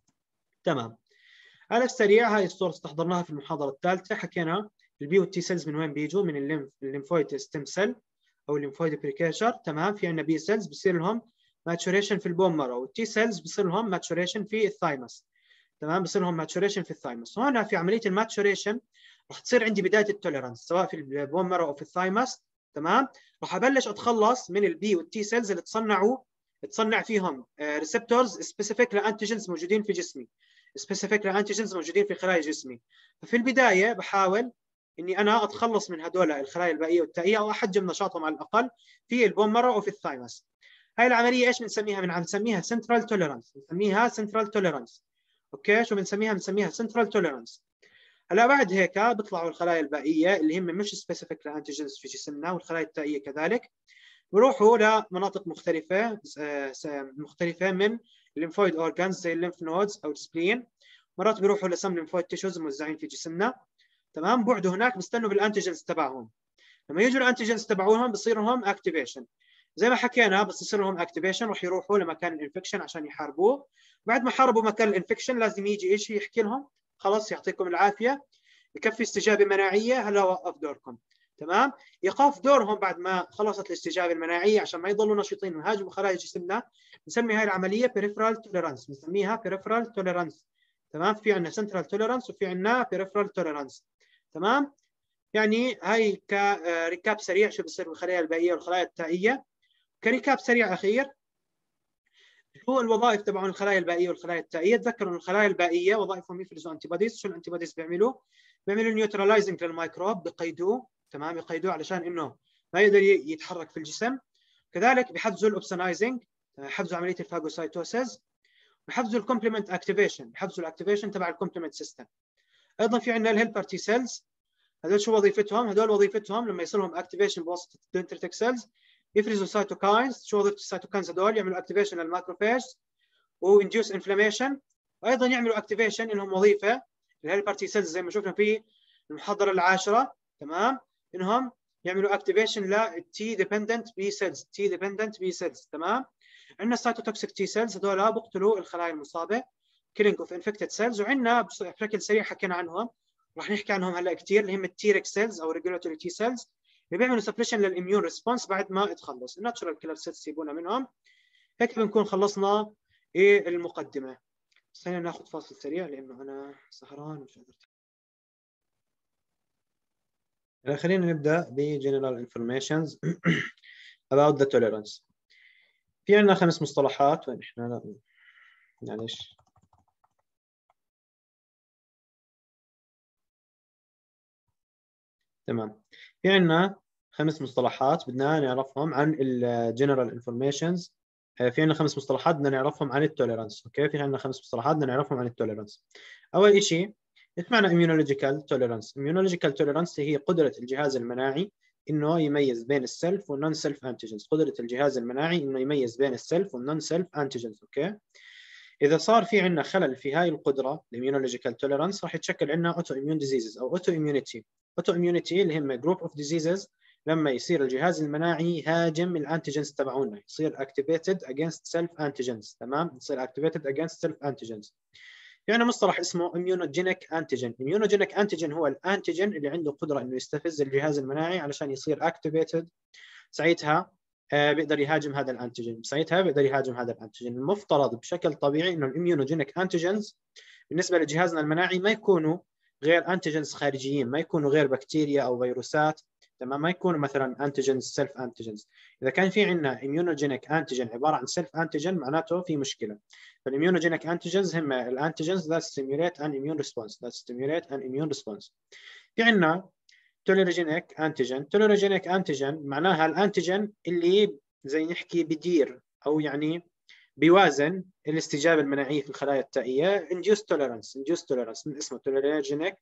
تمام. على السريع هاي الصوره استحضرناها في المحاضره الثالثه، حكينا البي والتي سيلز من وين بيجوا، من الليمف الليمفويد ستيم سيل او الليمفويد بريكيرشر، تمام. في عندنا بي سيلز بصير لهم ماتوريشن في البون مارو، والتي سيلز بصير لهم ماتوريشن في الثايمس، تمام. بصير لهم ماتوريشن في الثايمس. هنا في عمليه الماتوريشن راح تصير عندي بدايه التوليرانس سواء في البون مارو او في الثايمس، تمام. راح ابلش اتخلص من البي والتي سيلز اللي تصنعوا تصنع فيهم ريسبتورز سبيسيفيك لانتيجنز موجودين في جسمي، سبيسيفيك لانتيجنز موجودين في خلايا جسمي. ففي البدايه بحاول اني انا اتخلص من هذول الخلايا البائيه والتائيه او احجم نشاطهم على الاقل في البون مارو او في الثايمس. هاي العمليه ايش بنسميها؟ بنسميها سنترال توليرانس، بنسميها سنترال توليرانس. اوكي، شو بنسميها؟ بنسميها سنترال توليرانس. هلا بعد هيك بيطلعوا الخلايا البائيه اللي هم مش سبيسيفيك لانتيجنز في جسمنا، والخلايا التائيه كذلك، بروحوا لمناطق مختلفه مختلفه من الليمفويد اورجانز زي الليمف نودز او السبلين. مرات بيروحوا لسم ليمفويد تيشوز موزعين في جسمنا، تمام، بقعدوا هناك بيستنوا بالانتيجنز تبعهم. لما يجوا الانتيجنز تبعوهم بصير لهم اكتيفيشن، زي ما حكينا بس يصير لهم اكتيفيشن راح يروحوا لمكان الانفكشن عشان يحاربوه. بعد ما حاربوا مكان الانفكشن لازم يجي شيء يحكي لهم خلاص يعطيكم العافيه، بكفي استجابه مناعيه، هلا وقف دوركم. تمام، ايقاف دورهم بعد ما خلصت الاستجابه المناعيه عشان ما يضلوا نشيطين ويهاجموا خلايا جسمنا، بنسمي هاي العمليه peripheral tolerance، بنسميها peripheral tolerance. تمام، في عندنا central tolerance وفي عندنا peripheral tolerance. تمام، يعني هاي كريكاب سريع شو بصير بالخلايا البائيه والخلايا التائيه. كريكاب سريع اخير هو الوظائف تبع الخلايا البائيه والخلايا التائيه. تذكروا ان الخلايا البائيه وظائفهم يفرزوا انتي بوديز. شو الانتي بوديز بيعملوا؟ بيعملوا نيوتراليزنج للميكروب، بقيدوه. تمام، يقيدوه علشان انه ما يقدر يتحرك في الجسم. كذلك بيحفزوا الاوبسونايزنج، بيحفزوا عمليه الفاجوسايتوسيس، بيحفزوا الكومبلمنت اكتيفيشن، بيحفزوا الاكتيفيشن تبع الكومبلمنت سيستم. ايضا في عندنا الهيلبر تي سيلز. هذول شو وظيفتهم؟ هذول وظيفتهم لما يصير لهم اكتيفيشن بواسطه الدندريتك سيلز يفرزوا سايتوكاينز. شو وظيفه السايتوكاينز هذول؟ يعملوا اكتيفيشن للماكروفاج وانديوس انفلاميشن، وايضا يعملوا اكتيفيشن لهم وظيفه الهيلبر تي سيلز زي ما شفنا في المحاضره العاشره. تمام، انهم يعملوا اكتيفيشن للتي ديبندنت بي سيلز، تي ديبندنت بي سيلز. تمام، عندنا السايتوتوكسيك تي سيلز هذول بقتلوا الخلايا المصابه، كيلينج اوف انفكتد سيلز. وعندنا بشكل سريع حكينا عنهم، راح نحكي عنهم هلا كثير، اللي هم التيرك سيلز او ريجولاتوري تي سيلز اللي بيعملوا سبريشن للاميون ريسبونس بعد ما تخلص. الناتشورال كيلر سيلز سيبونا منهم. هيك بنكون خلصنا ايه المقدمه. بس خلينا ناخذ فاصل سريع لانه انا سهران ومش قادر. خلينا نبدا ب general informations about the tolerance. في عندنا خمس مصطلحات، وين احنا معلش تمام. في عندنا خمس مصطلحات بدنا نعرفهم عن الجنرال انفورميشنز. في عندنا خمس مصطلحات بدنا نعرفهم عن التوليرانس. اوكي، في عندنا خمس مصطلحات بدنا نعرفهم عن التوليرانس. اول شيء ايش معنى immunological tolerance؟ immunological tolerance هي قدره الجهاز المناعي انه يميز بين السلف والنون سيلف انتيجنز. قدره الجهاز المناعي انه يميز بين السلف والنون سيلف انتيجنز. اوكي، اذا صار في عندنا خلل في هاي القدره الاميونولوجيكال توليرانس راح يتشكل عندنا اوتو اميون ديزيزز او اوتو اميونيتي. اوتو اميونيتي اللي هم جروب اوف ديزيزز لما يصير الجهاز المناعي يهاجم الانتيجنز تبعونا، يصير اكتيفيتد اجينست سيلف انتيجنز. تمام، يصير اكتيفيتد اجينست سيلف انتيجنز. يعني مصطلح اسمه immunogenic antigen. immunogenic antigen هو الانتيجن اللي عنده قدره انه يستفز الجهاز المناعي علشان يصير activated. ساعتها آه بيقدر يهاجم هذا الانتيجن، ساعتها بيقدر يهاجم هذا الانتيجن. المفترض بشكل طبيعي انه الاميونوجينيك انتيجنز بالنسبه لجهازنا المناعي ما يكونوا غير انتيجنز خارجيين، ما يكونوا غير بكتيريا او فيروسات. تمام، ما يكونوا مثلا انتيجنز سيلف انتيجنز. اذا كان في عندنا immunogenic انتيجن عباره عن سيلف انتيجن معناته في مشكله. فالimmunogenic انتيجنز هم الانتيجنز that stimulate an immune response that stimulate an immune response. في عندنا توليروجينيك انتيجن. توليروجينيك انتيجن معناها الانتيجن اللي زي نحكي بدير او يعني بيوازن الاستجابه المناعيه في الخلايا التائيه. induced tolerance induced tolerance من اسمه توليروجينيك.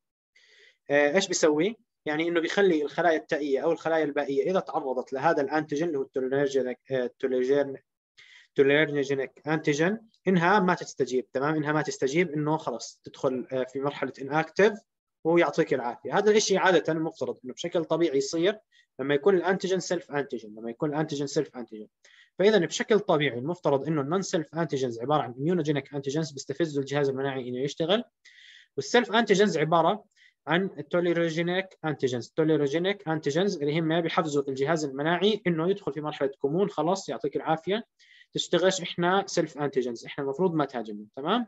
آه ايش بيسوي؟ يعني انه بيخلي الخلايا التائيه او الخلايا البائيه اذا تعرضت لهذا الانتيجن اللي هو التوليروجينيك توليروجينيك توليروجينيك انتيجن انها ما تستجيب. تمام، انها ما تستجيب انه خلص تدخل في مرحله inactive ويعطيك العافيه. هذا الشيء عاده المفترض انه بشكل طبيعي يصير لما يكون الانتيجن سيلف انتيجن، لما يكون الانتيجن سيلف انتيجن. فاذا بشكل طبيعي المفترض انه النون سيلف انتيجنز عباره عن immunogenic انتيجنز بيستفزوا الجهاز المناعي انه يشتغل، والسيلف انتيجنز عباره عن التوليروجينيك انتيجنز. التوليروجينيك انتيجنز اللي هم بيحفزوا الجهاز المناعي انه يدخل في مرحله كمون، خلاص يعطيك العافيه تشتغلش، احنا سيلف انتيجنز، احنا المفروض ما تهاجمنا. تمام،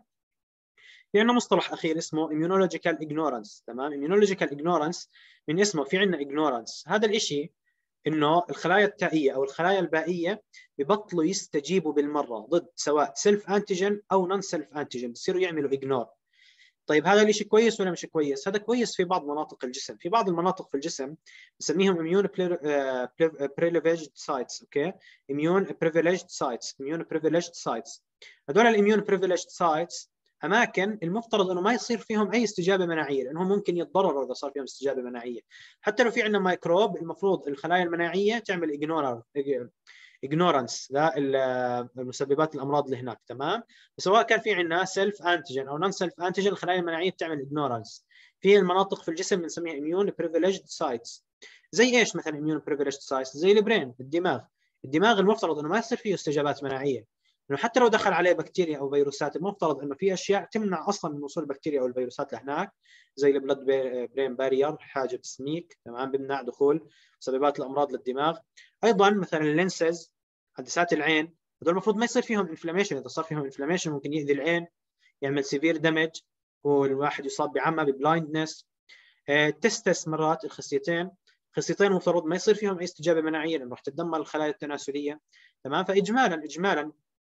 في عندنا مصطلح اخير اسمه immunological ignorance. تمام، immunological ignorance من اسمه في عندنا ignorance. هذا الشيء انه الخلايا التائيه او الخلايا البائيه ببطلوا يستجيبوا بالمره ضد سواء سيلف انتيجن او نون سيلف انتيجن، بصيروا يعملوا اجنور. طيب هذا الشيء كويس ولا مش كويس؟ هذا كويس في بعض مناطق الجسم. في بعض المناطق في الجسم بنسميهم immune privileged sites. اوكي، immune privileged sites immune privileged sites هذول الاميون privileged sites اماكن المفترض انه ما يصير فيهم اي استجابه مناعيه، لانهم ممكن يتضرروا اذا صار فيهم استجابه مناعيه. حتى لو في عندنا ميكروب المفروض الخلايا المناعيه تعمل اجنور ignorance للمسببات الامراض اللي هناك. تمام، سواء كان في عندنا سيلف انتيجن او نون سيلف انتيجن الخلايا المناعيه بتعمل ignorance. في المناطق في الجسم بنسميها immune privileged sites. زي ايش مثلا immune privileged sites؟ زي البرين، الدماغ. الدماغ المفترض انه ما يصير فيه استجابات مناعيه، انه حتى لو دخل عليه بكتيريا او فيروسات المفترض انه في اشياء تمنع اصلا من وصول البكتيريا او الفيروسات لهناك، زي البلد برين بارير، حاجب سميك، تمام، بيمنع دخول مسببات الامراض للدماغ. ايضا مثلا اللينسز، عدسات العين، هذول المفروض ما يصير فيهم انفلاميشن، اذا صار فيهم انفلاميشن ممكن يؤذي العين، يعمل سيفير دمج، والواحد يصاب بعمى، ببلايندنس. التستس مرات، الخصيتين، الخصيتين المفترض ما يصير فيهم اي استجابه مناعيه لانه راح تتدمر الخلايا التناسليه، تمام. فاجمالا اجمالا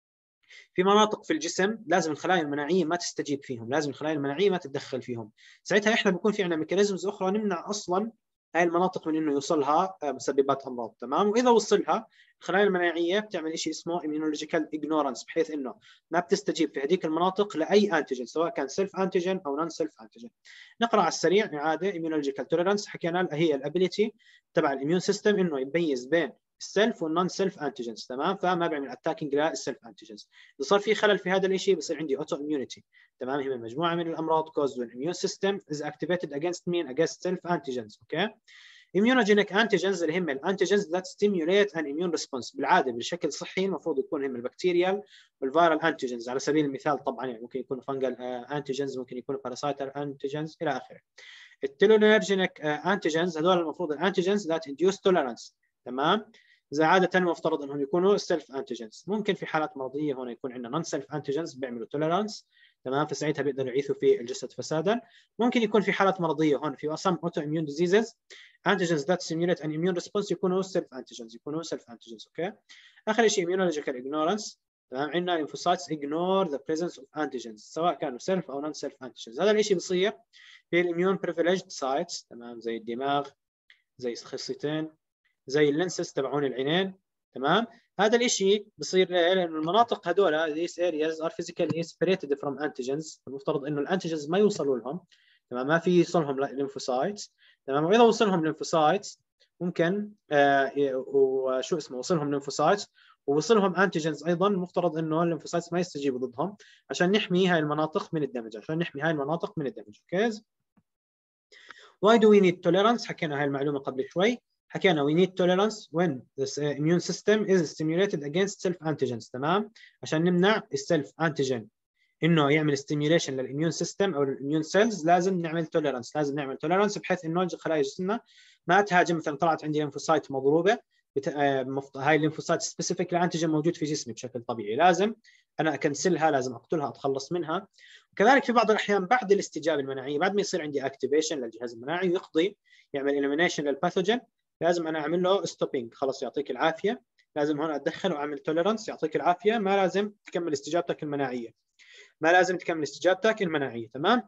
في مناطق في الجسم لازم الخلايا المناعيه ما تستجيب فيهم، لازم الخلايا المناعيه ما تتدخل فيهم، ساعتها احنا بيكون في عندنا ميكانيزمز اخرى نمنع اصلا هاي المناطق من انه يوصلها مسببات امراض، تمام. واذا وصلها الخلايا المناعيه بتعمل شيء اسمه immunological ignorance، بحيث انه ما بتستجيب في هذيك المناطق لاي انتيجين، سواء كان سيلف انتيجين او نون سيلف انتيجين. نقرا على السريع اعاده. immunological tolerance حكينا هي الابيليتي تبع الاميون سيستم انه يميز بين السيلف والنون سيلف انتيجنز، تمام، فما بيعمل اتاكينج للسيلف انتيجنز. اذا صار في خلل في هذا الشيء بصير عندي اوتو اميونيتي، تمام، هي مجموعه من الامراض caused when immune system is activated against مين؟ against self antigens. اوكي. immunogenic antigens اللي هم الانتيجنز that stimulate an immune response، بالعاده بشكل صحي المفروض يكون هم البكتيريال والفيرال انتيجنز على سبيل المثال، طبعا يعني ممكن يكونوا فانجل انتيجنز، ممكن يكونوا باراسايتال انتيجنز الى اخره. التيلونيرجينيك انتيجنز هذول المفروض الانتيجنز that induce tolerance، تمام. إذا عادة المفترض أنهم يكونوا سيلف أنتيجنز، ممكن في حالات مرضية هنا يكون عندنا نون سيلف أنتيجنز بيعملوا توليرانس، تمام، فساعتها بيقدروا يعيثوا في الجسد فسادا. ممكن يكون في حالات مرضية هون في some autoimmune diseases antigens that stimulate an immune response يكونوا سيلف أنتيجنز، يكونوا سيلف أنتيجنز. أوكي. آخر شيء immunological ignorance، تمام، عندنا lymphocytes ignore the presence of antigens سواء كانوا سيلف أو نون سيلف أنتيجنز. هذا الشيء بيصير في الاميون privileged sites، تمام، زي الدماغ، زي الخصيتين، زي اللينسز تبعون العينين، تمام. هذا الشيء بصير لانه المناطق هذول these areas are physically separated from antigens، المفترض انه الانتيجنز ما يوصلوا لهم، تمام، ما في يوصلهم للليمفوسايتس، تمام. واذا وصلهم للليمفوسايتس ممكن آه وشو اسمه وصلهم للليمفوسايتس ووصلهم انتيجنز ايضا، المفترض انه الليمفوسايتس ما يستجيبوا ضدهم عشان نحمي هاي المناطق من الدمج، عشان نحمي هاي المناطق من الدمج. اوكي. Why do we need tolerance؟ حكينا هاي المعلومه قبل شوي، حكينا we need tolerance when the immune system is stimulated against self antigens، تمام، عشان نمنع السيلف انتيجين انه يعمل stimulation للاميون سيستم او الاميون سيلز، لازم نعمل tolerance، لازم نعمل tolerance بحيث انه خلايا جسمنا ما تهاجم. مثلا طلعت عندي ليمفوسايت مضروبه، بت... هاي الليمفوسايت سبيسيفيك لانتيجين موجود في جسمي بشكل طبيعي، لازم انا اكنسلها، لازم اقتلها، اتخلص منها. وكذلك في بعض الاحيان بعد الاستجابه المناعيه، بعد ما يصير عندي اكتيفيشن للجهاز المناعي ويقضي يعمل اليمينيشن للباثوجين، لازم انا اعمل له ستوبينج، خلص يعطيك العافيه، لازم هون اتدخل واعمل توليرانس، يعطيك العافيه، ما لازم تكمل استجابتك المناعيه، ما لازم تكمل استجابتك المناعيه، تمام.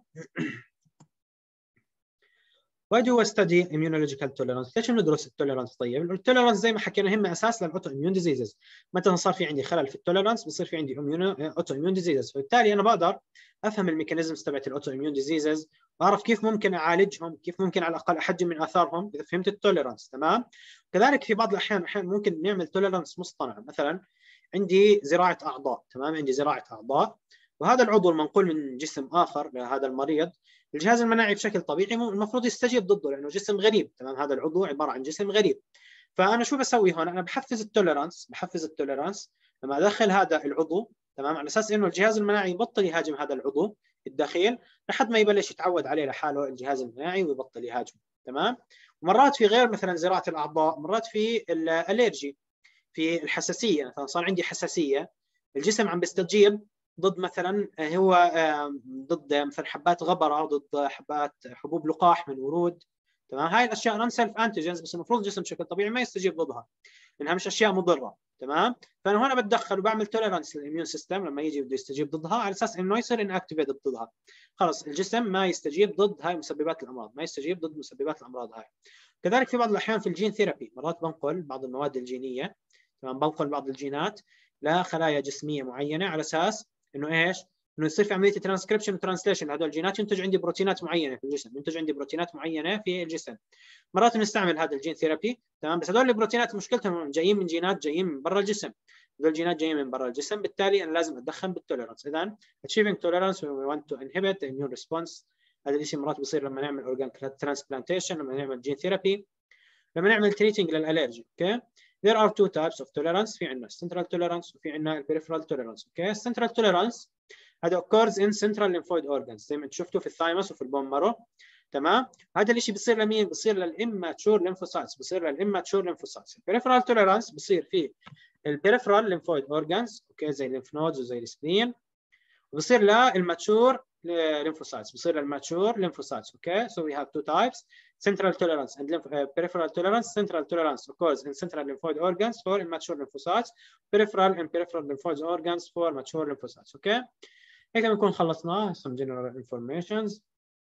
Why do we study immunological tolerance؟ ليش ندرس التوليرانس؟ طيب التوليرانس زي ما حكينا هم اساس للاوتو اميون ديزيزز، متى صار في عندي خلل في التوليرانس بصير في عندي اوتو اميون ديزيزز، فبالتالي انا بقدر افهم الميكانيزمز تبعت الاوتو اميون ديزيزز واعرف كيف ممكن اعالجهم، كيف ممكن على الاقل احجم من اثارهم اذا فهمت التوليرانس، تمام. كذلك في بعض الاحيان احيانا ممكن نعمل توليرانس مصطنع، مثلا عندي زراعه اعضاء، تمام، عندي زراعه اعضاء وهذا العضو المنقول من جسم اخر لهذا المريض، الجهاز المناعي بشكل طبيعي المفروض يستجيب ضده لانه جسم غريب، تمام، هذا العضو عباره عن جسم غريب. فانا شو بسوي هون؟ انا بحفز التوليرانس، بحفز التوليرانس لما ادخل هذا العضو، تمام، على اساس انه الجهاز المناعي يبطل يهاجم هذا العضو الدخيل لحد ما يبلش يتعود عليه لحاله الجهاز المناعي ويبطل يهاجمه، تمام. ومرات في غير مثلا زراعه الاعضاء، مرات في الالرجي، في الحساسيه، مثلا صار عندي حساسيه، الجسم عم بيستجيب ضد مثلا هو ضد مثلا حبات غبره، ضد حبات حبوب لقاح من ورود، تمام. هاي الاشياء نون سيلف انتيجنز، بس المفروض الجسم بشكل طبيعي ما يستجيب ضدها لانها مش اشياء مضره، تمام. فانا هنا بتدخل وبعمل توليرانس للاميون سيستم لما يجي بده يستجيب ضدها على اساس انه يصير ان اكتيفيت ضدها، خلص الجسم ما يستجيب ضد هاي مسببات الامراض، ما يستجيب ضد مسببات الامراض هاي. كذلك في بعض الاحيان في الجين ثيرابي، مرات بنقل بعض المواد الجينيه، تمام، بنقل بعض الجينات لخلايا جسميه معينه على اساس انه ايش؟ انه يصير في عمليه ترانسكريبشن وترانسليشن لهدول الجينات، ينتج عندي بروتينات معينه في الجسم، ينتج عندي بروتينات معينه في الجسم. مرات بنستعمل هذا الجين ثيرابي، تمام، بس هدول البروتينات مشكلتهم جايين من جينات جايين من برا الجسم، هدول الجينات جايين من برا الجسم، بالتالي انا لازم اتدخل بالتوليرانس. اذا achieving tolerance when we want to inhibit the immune response هذا الشيء مرات بيصير لما نعمل اورجان ترانسبلانتيشن، لما نعمل جين ثيرابي، لما نعمل تريتنج للالرجي. اوكي there are two types of tolerance. في عندنا central tolerance وفي عندنا peripheral tolerance. اوكي central tolerance هذا occurs in central lymphoid organs زي ما انتم شفتوا في الثايمس وفي البون مارو. تمام. هذا الشيء بيصير لمين؟ بيصير للاماتشور lymphocytes، بيصير للاماتشور lymphocytes. البريفرال توليرانس بيصير في البريفرال lymphoid organs اوكي زي الليمف نودز وزي السبلين، وبصير للماتشور lymphocytes، بصير للماتشور lymphocytes. اوكي so we have two types central tolerance and uh, peripheral tolerance. Central tolerance occurs in central lymphoid organs for immature lymphocytes. Peripheral and peripheral lymphoid organs for mature lymphocytes. اوكي هيك بنكون خلصنا some general informations.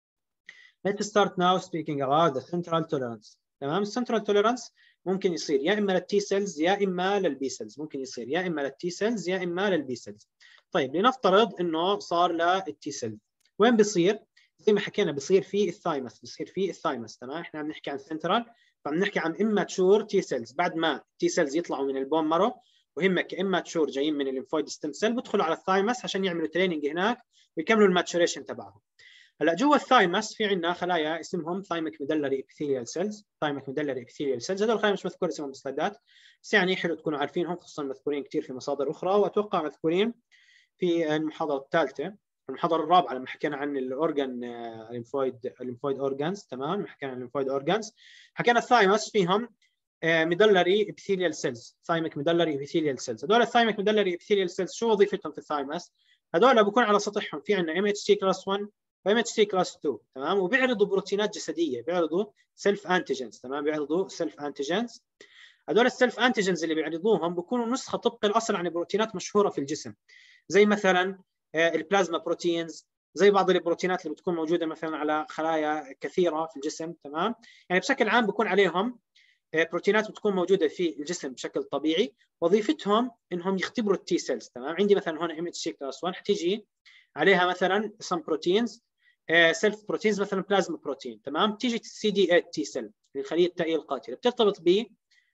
Let's start now speaking about the central tolerance. تمام. central tolerance ممكن يصير يا اما للتي سيلز يا اما للبي سيلز، ممكن يصير يا اما للتي سيلز يا اما للبي سيلز. طيب لنفترض انه صار للتي سيلز، وين بيصير؟ زي ما حكينا بيصير في الثايمس، بيصير في الثايمس. تمام. احنا عم نحكي عن سنترال، فعم نحكي عن immature تي سيلز. بعد ما التي سيلز يطلعوا من البون مارو وهم كاماتشور جايين من الليمفويد ستيم سيل، بدخلوا على الثايمس عشان يعملوا تريننج هناك ويكملوا الماتشوريشن تبعهم. هلا جوا الثايمس في عندنا خلايا اسمهم ثايمك ميدلري ابيثيليال سيلز. ثايمك ميدلري ابيثيليال سيلز هذول الخلايا مش مذكور اسمهم بالسلايدات، بس يعني حلو تكونوا عارفينهم، خصوصا مذكورين كثير في مصادر اخرى، واتوقع مذكورين في المحاضره الثالثه، المحاضره الرابعه لما حكينا عن الاورجان الليمفويد الليمفويد اورجانز. تمام. لما حكينا عن الليمفويد اورجانز حكينا الثايمس فيهم ميدلري ابيثيليال سيلز، ثايمك ميدلري ابيثيليال سيلز. هذول الثايمك ميدلري ابيثيليال سيلز شو وظيفتهم في الثايمس؟ هذول بكون على سطحهم في عندنا ام اتش تي كلاس واحد و ام اتش تي كلاس اثنين. تمام. وبيعرضوا بروتينات جسديه، بيعرضوا سيلف انتيجنز. تمام. بيعرضوا سيلف انتيجنز. هذول السيلف انتيجنز اللي بيعرضوهم بيكونوا نسخه طبق الاصل عن بروتينات مشهوره في الجسم، زي مثلا البلازما بروتينز، زي بعض البروتينات اللي بتكون موجوده مثلا على خلايا كثيره في الجسم. تمام. يعني بشكل عام بيكون عليهم بروتينات بتكون موجوده في الجسم بشكل طبيعي، وظيفتهم انهم يختبروا التي سيلز. تمام. عندي مثلا هون ام اتش تي كلاس واحد حتيجي عليها مثلا سم بروتينز، سيلف بروتينز مثلا بلازما بروتين. تمام. تيجي سي دي ثمانية تي سيل الخليه التائيه القاتله، بترتبط ب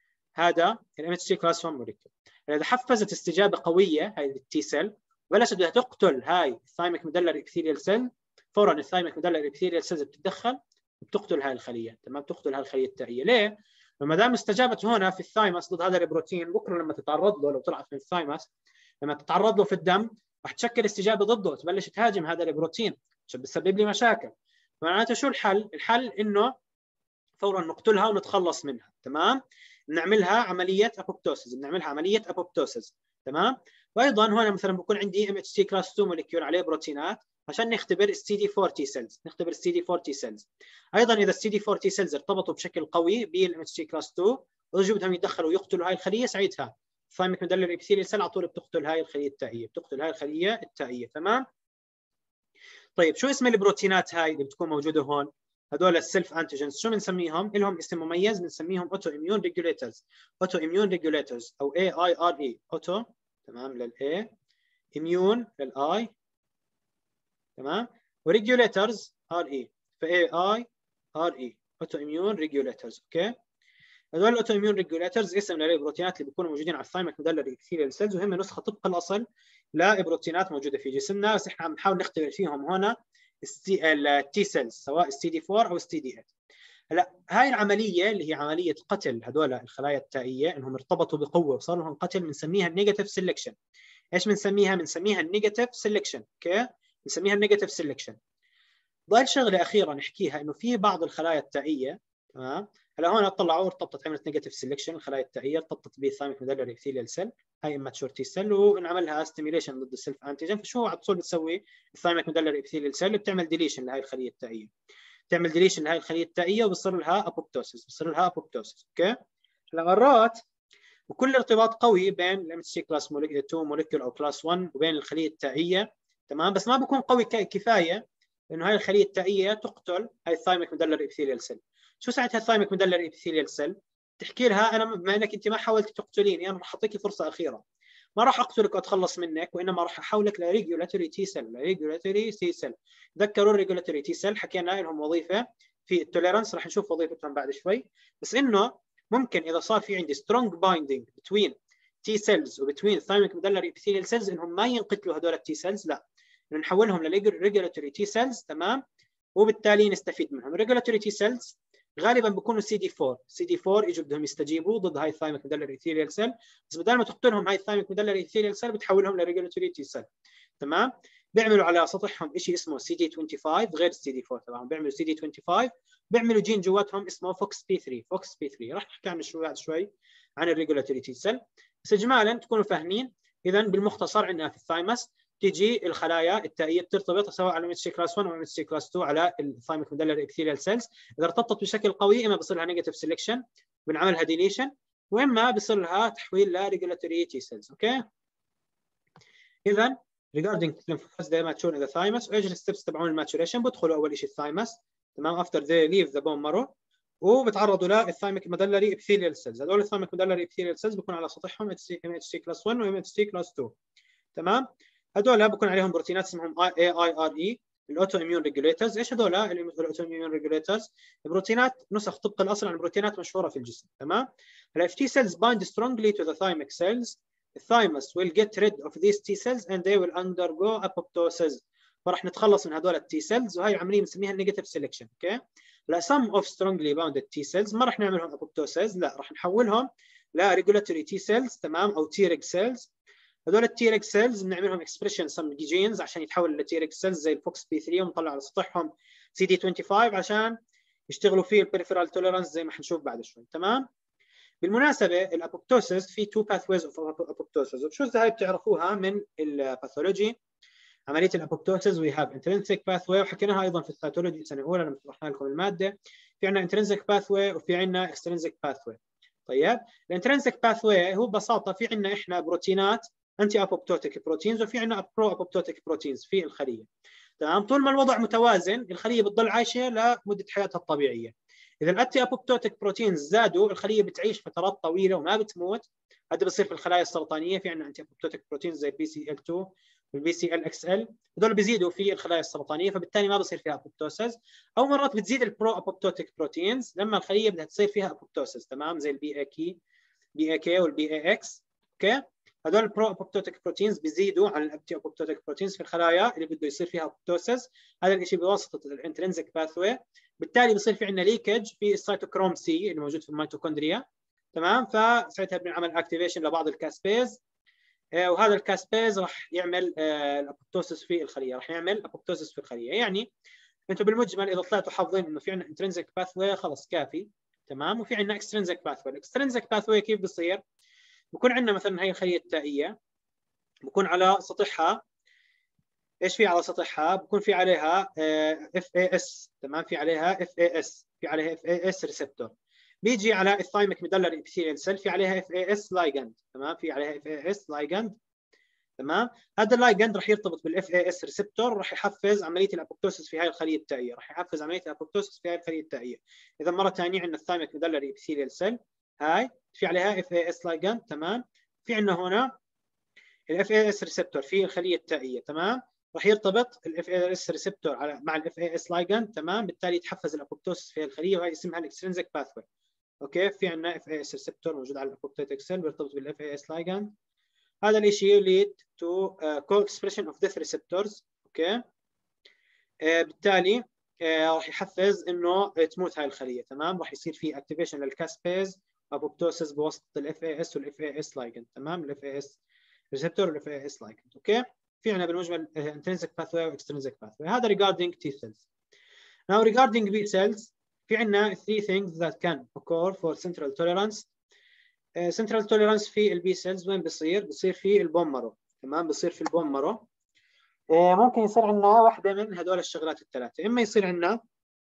هذا الام اتش تي كلاس واحد موليكيول. اذا حفزت استجابه قويه هاي التي سيل وبلشت بدها تقتل هاي الثايمك ميدلري ابيثيليال سيل، فورا الثايمك ميدلري ابيثيليال سيلز بتتدخل وبتقتل هاي الخليه. تمام. بتقتل هاي الخليه التائيه. ليه؟ ما دام استجابت هنا في الثايمس ضد هذا البروتين، بكره لما تتعرض له، لو طلعت من الثايمس لما تتعرض له في الدم راح تشكل استجابه ضده، تبلش تهاجم هذا البروتين عشان بتسبب لي مشاكل. معناته شو الحل؟ الحل انه فورا نقتلها ونتخلص منها. تمام. نعملها عمليه ابوبتوسيس، بنعملها عمليه ابوبتوسيس. تمام. وايضا هنا مثلا بكون عندي ام اتش تي كلاس اثنين موليكيول عليه بروتينات عشان نختبر السي دي أربعة تي سيلز، نختبر السي دي أربعة تي سيلز. ايضا اذا السي دي أربعة تي سيلز ارتبطوا بشكل قوي بالام اتش تي كلاس اثنين واجوا بدهم يتدخلوا ويقتلوا هاي الخليه، ساعتها الثايمك ميدلري ابيثيليال سيل على طول بتقتل هاي الخليه التائيه، بتقتل هاي الخليه التائيه. تمام. طيب شو اسم البروتينات هاي اللي بتكون موجوده هون؟ هذول السيلف انتيجنز شو بنسميهم؟ لهم اسم مميز بنسميهم اوتو اميون ريجوليترز. اوتو اميون ريجوليترز او اي اي ار اي. اوتو تمام للاي، اميون للاي. تمام. وريجوليترز ار اي، فاي اي ار اي اوتو اميون ريجوليترز. اوكي. هذول الاوتو اميون ريجوليترز اسم للبروتينات اللي بيكونوا موجودين على الثايمك ميدلري ابيثيليال سيلز، وهم نسخه طبق الاصل لبروتينات موجوده في جسمنا، بس احنا عم نحاول نختبر فيهم هنا التي سيلز سواء السي دي أربعة او السي دي ثمانية. هلا هاي العمليه اللي هي عمليه قتل هذول الخلايا التائيه، انهم ارتبطوا بقوه وصار لهم قتل، بنسميها النيجاتيف سيلكشن. ايش بنسميها؟ بنسميها النيجاتيف سيلكشن. اوكي. بنسميها النيجاتيف سيلكشن. ضل شغله اخيره نحكيها، انه في بعض الخلايا التائيه. تمام. هلا هون طلعوا ارتبطت، عملت نيجاتيف سيلكشن، الخلايا التائيه ارتبطت بالثايمك ميدلري ابيثيليال سيل، هاي اماتشور تي سيل، ونعملها ستيميوليشن ضد السيلف انتيجن. فشو على طول بتسوي الثايمك ميدلري ابيثيليال سيل؟ بتعمل ديليشن لهي الخليه التائيه، بتعمل ديليشن لهي الخليه التائيه وبصير لها ابوبتوسيس، بصير لها ابوبتوسيس. اوكي. هلا مرات وكل ارتباط قوي بين الام اتش تي كلاس اثنين موليكيول او كلاس واحد وبين الخليه التائيه. تمام. بس ما بكون قوي كفايه انه هاي الخليه التائيه تقتل هاي الثايمك ميدلري ابيثيليال سيل. شو ساعتها الثايمك ميدلري ابيثيليال سيل؟ تحكي لها انا بما انك انت ما حاولت تقتليني، انا راح اعطيكي فرصه اخيره، ما راح اقتلك واتخلص منك، وانما راح احولك لريجولاتوري تي سيل. ريجولاتوري تي سيل، تذكروا الريجولاتوري تي سيل حكينا لهم وظيفه في التوليرانس، راح نشوف وظيفتهم بعد شوي. بس انه ممكن اذا صار في عندي سترونج بايندينج بتوين تي سيلز وبتوين ثايمك ميدلري ابيثيليال سيلز، انهم ما ينقتلوا هذول التي سيلز، لا، نحولهم لريجولاتوري تي سيلز. تمام. وبالتالي نستفيد منهم. الريجولاتوري تي سيلز غالبا بيكونوا سي دي فور، سي دي فور اجوا بدهم يستجيبوا ضد هاي الثايميك ميدلري ابيثيليال سيل، بس بدل ما تقتلهم هاي الثايميك ميدلري ابيثيليال سيل بتحولهم لريجولاتوري تي سيل. تمام؟ بيعملوا على سطحهم شيء اسمه سي دي خمسة وعشرين غير السي دي فور تبعهم، بيعملوا سي دي خمسة وعشرين، بيعملوا جين جواتهم اسمه فوكس بي ثري، فوكس بي ثري راح نحكي عنه شوي بعد شوي عن الريجولاتوري تي سيل، بس اجمالا تكونوا فاهمين. اذا بالمختصر عندنا في الثايمس تيجي الخلايا التائيه بترتبط سواء على ام اتش سي كلاس واحد او ام اتش سي كلاس اثنين على الثايميك ميدلري ابيثيليال سيلز. اذا ارتبطت بشكل قوي اما بصير لها نيجاتيف سيلكشن بنعملها ديليشن، واما بصير لها تحويل لريجولاتوري تي سيلز. اوكي؟ اذا regarding lymphocytes they mature in the thymus، وايش الستبس تبعون الماتوريشن؟ بدخلوا اول شيء الثايمس، تمام، after they leave the bone marrow، وبتعرضوا للثايميك ميدلري ابيثيليال سيلز. هذول الثايميك ميدلري ابيثيليال سيلز بيكون على سطحهم ام اتش سي كلاس واحد و ام اتش سي كلاس اثنين. تمام؟ هذول بكون عليهم بروتينات اسمهم اي اي ار اي، الاوتو اميون ريجوليترز. ايش هذول الاوتو اميون ريجوليترز؟ بروتينات نسخ طبق الاصل عن بروتينات مشهوره في الجسم. تمام؟ هلا if T cells bind strongly to the thymic cells the thymus will get rid of these T cells and they will undergo apoptosis. فراح نتخلص من هذول التي سيلز، وهي العمليه بنسميها النيجاتيف سيلكشن. اوكي؟ لا some of strongly bounded T cells ما راح نعملهم apoptosis، لا راح نحولهم ل regulatory T cells، تمام، او Treg cells. هذول التيريك سيلز بنعملهم اكسبريشن سم جينز عشان يتحولوا لتيريك سيلز زي الفوكس بي ثري، ونطلع على سطحهم سي دي خمسة وعشرين عشان يشتغلوا فيه البريفرال توليرانس زي ما حنشوف بعد شوي. تمام؟ بالمناسبه الابوبتوسيس في تو باثويز اوف ابوبتوسيس، وبشوز هاي بتعرفوها من الباثولوجي. عمليه الابوبتوسيس وي هاف انترنسيك باثوي، وحكيناها ايضا في الباثولوجي سنه اولى لما شرحنا لكم الماده. في عندنا انترنسيك باثوي وفي عندنا اكسترنسيك باثوي. طيب الانترنسيك باثوي هو ببساطه في عندنا احنا بروتينات انتي ابوبتوتيك بروتينز، وفي عندنا برو ابوبتوتيك بروتينز في الخليه. تمام؟ طول ما الوضع متوازن الخليه بتضل عايشه لمده حياتها الطبيعيه. اذا الانتي ابوبتوتيك بروتينز زادوا الخليه بتعيش فترات طويله وما بتموت. هذا بصير في الخلايا السرطانيه، في عندنا انتي ابوبتوتيك بروتينز زي البي سي ال اثنين والبي سي ال اكس ال، هذول بيزيدوا في الخلايا السرطانيه فبالتالي ما بصير فيها ابوبتوسيس. او مرات بتزيد البرو ابوبتوتيك بروتينز لما الخليه بدها تصير فيها ابوبتوسيس. تمام؟ زي البي اي كي بي اي كي والبي اي اكس. اوكي؟ هذول البرو ابوبتوتيك بروتينز بيزيدوا على الانتي ابوبتوتيك بروتينز في الخلايا اللي بده يصير فيها ابوبتوسيس. هذا الشيء بواسطه الانترنسيك باثوي، بالتالي بصير في عندنا ليكج في السيتوكروم سي اللي موجود في الميتوكوندريا. تمام؟ فساعتها بنعمل اكتيفيشن لبعض الكاسبيز، وهذا الكاسبيز راح يعمل الابوبتوسيس في الخليه، راح يعمل ابوبتوسيس في الخليه. يعني انتم بالمجمل اذا طلعتوا حافظين انه في عندنا انترنسيك باثوي خلص كافي. تمام؟ وفي عندنا اكسترنسيك باثوي. الاكسترنسيك باثوي كيف بصير؟ بكون عندنا مثلا هي الخليه التائيه، بكون على سطحها ايش في على سطحها؟ بكون في عليها اف اي اس. تمام؟ في عليها اف اي اس، في عليها اف اي اس ريسبتور. بيجي على الثايميك ميدلري ابيثيليال سيل في عليها اف اي اس لايجند. تمام؟ في عليها اف اي اس لايجند. تمام؟ هذا اللايجند راح يرتبط بالاف اي اس ريسبتور، راح يحفز عمليه الابوبتوسيس في هاي الخليه التائيه، راح يحفز عمليه الابوبتوسيس في هاي الخليه التائيه. اذا مره ثانيه عندنا الثايميك ميدلري ابيثيليال سيل هاي في عليها اف اي اس لايجند. تمام؟ في عندنا هنا الاف اي اس ريسبتور في الخليه التائيه. تمام؟ راح يرتبط الاف اي اس ريسبتور على مع الاف اي اس لايجند. تمام؟ بالتالي يتحفز الابوبتوسيس في الخليه، وهي اسمها الاكسترنسيك باثوي. اوكي؟ في عندنا اف اي اس ريسبتور موجود على الابوبتوتيك سيل بيرتبط بالاف اي اس لايجند. هذا الشيء lead to uh, co-expression of death receptors. اوكي؟ آه بالتالي آه راح يحفز انه تموت هاي الخليه. تمام؟ راح يصير في اكتيفيشن للكاسبيز ابوبتوسيس بواسطه الاف اي اس والاف اي اس لايجند. تمام؟ الاف اي اس ريسبتور والاف اي اس لايجند. اوكي؟ في عندنا بالمجمل intrinsic pathway و extrinsic pathway. هذا regarding T cells. Now regarding B cells في عندنا three things that can occur for central tolerance. uh, central tolerance في البي سيلز وين بصير؟ بصير في البون مارو. تمام؟ بصير في البون مارو. uh, ممكن يصير عندنا واحدة من هدول الشغلات الثلاثة. إما يصير عندنا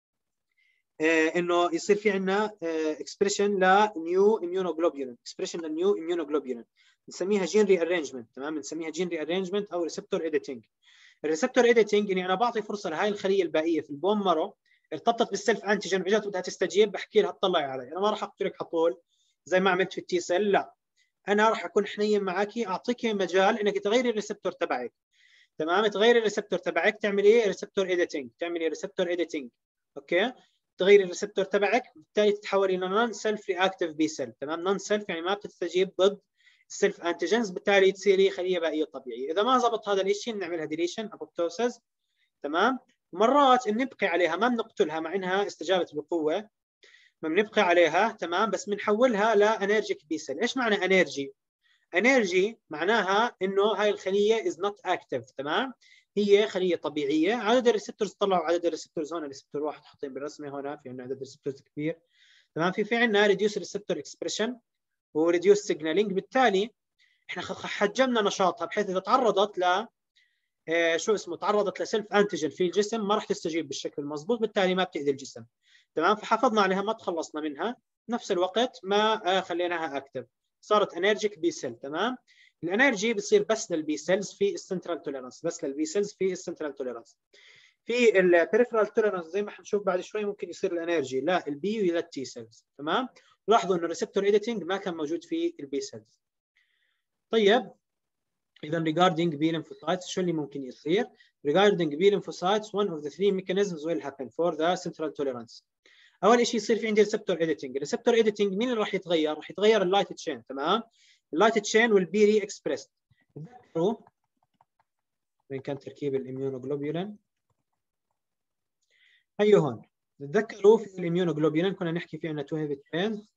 uh, إنه يصير في عندنا uh, expression ل new immunoglobulin، expression ل new immunoglobulin. نسميها جين ري ارينجمنت. تمام؟ بنسميها جين ري ارينجمنت او ريسبتور اديتنج. الريسبتور اديتنج اني انا بعطي فرصه لهي الخليه البائيه في البون مارو ارتبطت بالسلف انتيجين واجت بدها تستجيب، بحكي لها اطلعي علي. انا ما راح اقتلك حطول زي ما عملت في التي سيل، لا، انا راح اكون حنين معك، اعطيك مجال انك تغيري الريسبتور تبعك. تمام؟ تغيري الريسبتور تبعك، تعملي ايه؟ ريسبتور اديتنج، تعملي ريسبتور اديتنج. اوكي؟ تغيري الريسبتور تبعك بالتالي تتحولي لنون سيلف رياكتيف بي سيل. تمام؟ نون سيلف يعني ما بتستجيب ضد السيلف انتيجنز، بالتالي تصيري خليه بائيه طبيعيه. اذا ما زبط هذا الشيء بنعملها ديليشن ابوبتوسيس. تمام؟ مرات بنبقي عليها ما بنقتلها مع انها استجابت بقوه، ما بنبقي عليها تمام، بس بنحولها لانرجيك بي سيل. ايش معنى انرجي؟ انرجي معناها انه هاي الخليه از نوت اكتف، تمام، هي خليه طبيعيه. عدد الريسبتورز، طلعوا عدد الريسبتورز هون، ريسبتور واحد حاطين بالرسمه هون، في عندنا عدد الريسبتورز كبير، تمام. في في عندنا ريديوس ريسبتور اكسبريشن وريديوس سيجنالينج، بالتالي احنا حجمنا نشاطها بحيث اذا تعرضت ل آه شو اسمه تعرضت لسلف انتيجن في الجسم ما راح تستجيب بالشكل المضبوط، بالتالي ما بتاذي الجسم، تمام. فحافظنا عليها، ما تخلصنا منها، بنفس الوقت ما آه خليناها اكتف، صارت انرجيك بي سيل، تمام. الانرجي بصير بس للبي سيلز في السنترال توليرانس، بس للبي سيلز في السنترال توليرانس. في البريفرال توليرانس زي ما حنشوف بعد شوي ممكن يصير الانرجي لا البي ولا التي سيلز، تمام. لاحظوا انه الريسبتور ايديتنج ما كان موجود في البي سيلز. طيب اذا regarding B lymphocytes شو اللي ممكن يصير؟ regarding B lymphocytes one of the three mechanisms will happen for the central tolerance. اول شيء يصير في عندي ريسبتور ايديتنج. الريسبتور ايديتنج مين اللي راح يتغير؟ راح يتغير اللايت تشين، تمام. اللايت تشين will be re-expressed. تذكروا وين كان تركيب الاميونوجلوبولين؟ هيو هون. تذكروا في الاميونوجلوبولين كنا نحكي في عندنا تو هيفي تشينز،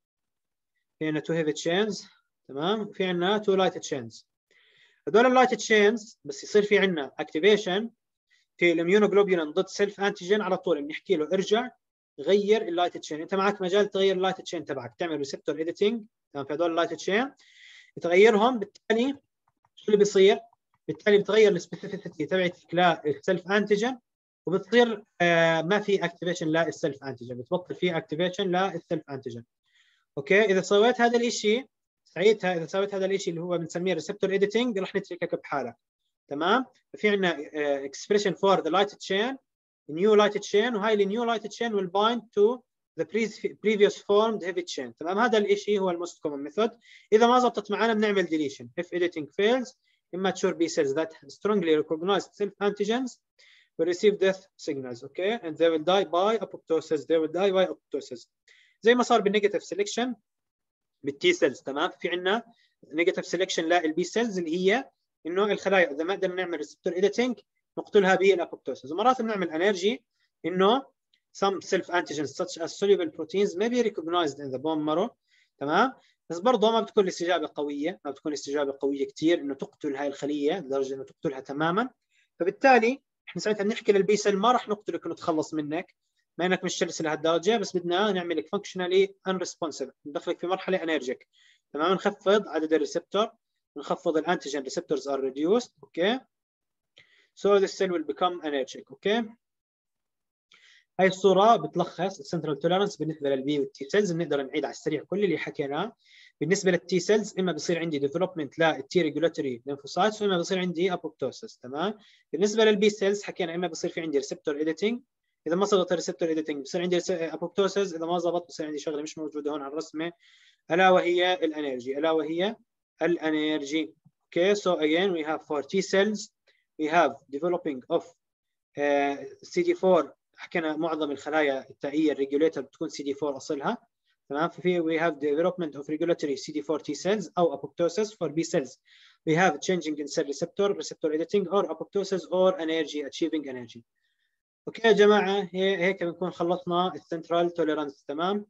في عندنا تو هيفي تشينز، تمام، في عندنا تو لايت تشينز. هذول اللايت تشينز بس يصير في عندنا اكتيفيشن في الاميونوجلوبولين ضد سيلف انتيجين، على طول بنحكي له ارجع غير اللايت تشين. انت معك مجال تغير اللايت تشين تبعك، تعمل ريسبتور ايديتنج، تمام، في هذول اللايت تشين تغيرهم، بالتالي شو اللي بيصير؟ بالتالي بتغير السبيسيفيسيتي تبعتك للسيلف انتيجين، وبتصير آه ما في اكتيفيشن للسيلف انتيجين، بتبطل في اكتيفيشن للسيلف انتيجين. اوكي، اذا سويت هذا الشيء ساعتها، اذا سويت هذا الشيء اللي هو بنسميه ريسبتور ايديتنج، رح نتركك بحالك، تمام. في عندنا اكسبريشن فور ذا لايت تشين، نيو لايت تشين، وهاي النيو لايت تشين will bind to the previous formed heavy chain، تمام. هذا الشيء هو الموست كومن ميثود. اذا ما زبطت معنا بنعمل deletion if editing fails. immature B cells that strongly recognize self antigens will receive death signals, okay, and they will die by apoptosis. they will die by apoptosis زي ما صار بالنيجاتيف سelection بالتي سيلز، تمام. في عندنا نيجاتيف سelection للبي سيلز اللي هي انه الخلايا اذا ما قدرنا نعمل ريسبتور ايديتنج نقتلها بالابوبتوسيس. ومرات بنعمل انرجي انه some self antigens such as soluble proteins may be recognized in the bone marrow، تمام. بس برضه ما بتكون الاستجابه قويه، ما بتكون الاستجابه قويه كثير انه تقتل هاي الخليه لدرجه انه تقتلها تماما. فبالتالي احنا ساعتها بنحكي للبي سيل ما راح نقتلك ونتخلص منك ما انك مش شرس لهالدرجه، بس بدنا نعملك فانكشنالي unresponsive، ندخلك في مرحله انرجيك، تمام. نخفض عدد الريسبتور، نخفض الانتيجين receptors are reduced، اوكي. so the cell will become energetic، اوكي. هاي الصوره بتلخص السنترال توليرانس بالنسبه للبي والتي سيلز. بنقدر نعيد على السريع كل اللي حكيناه. بالنسبه للتي سيلز اما بصير عندي ديفلوبمنت للتي ريجولاتوري ليمفوسايتس، واما بصير عندي ابوبتوسيس، تمام. بالنسبه للبي سيلز حكينا اما بصير في عندي ريسبتور ايديتنج، اذا ما زبط الريسبتور ايديتنج بصير عندي ابوبتوسيس، اذا ما زبط بصير عندي شغله مش موجوده هون على الرسمه، الا وهي الانرجي، الا وهي الانرجي. Okay, so again we have for T cells we have developing of uh, سي دي فور. حكينا معظم الخلايا التائيه الريجوليتر بتكون سي دي فور اصلها، تمام. في we have development of regulatory سي دي فور T cells او apoptosis. for B cells we have changing in cell receptor, receptor editing or apoptosis or energy achieving energy. اوكي يا جماعه، هيك بنكون خلصنا السنترال توليرانس، تمام.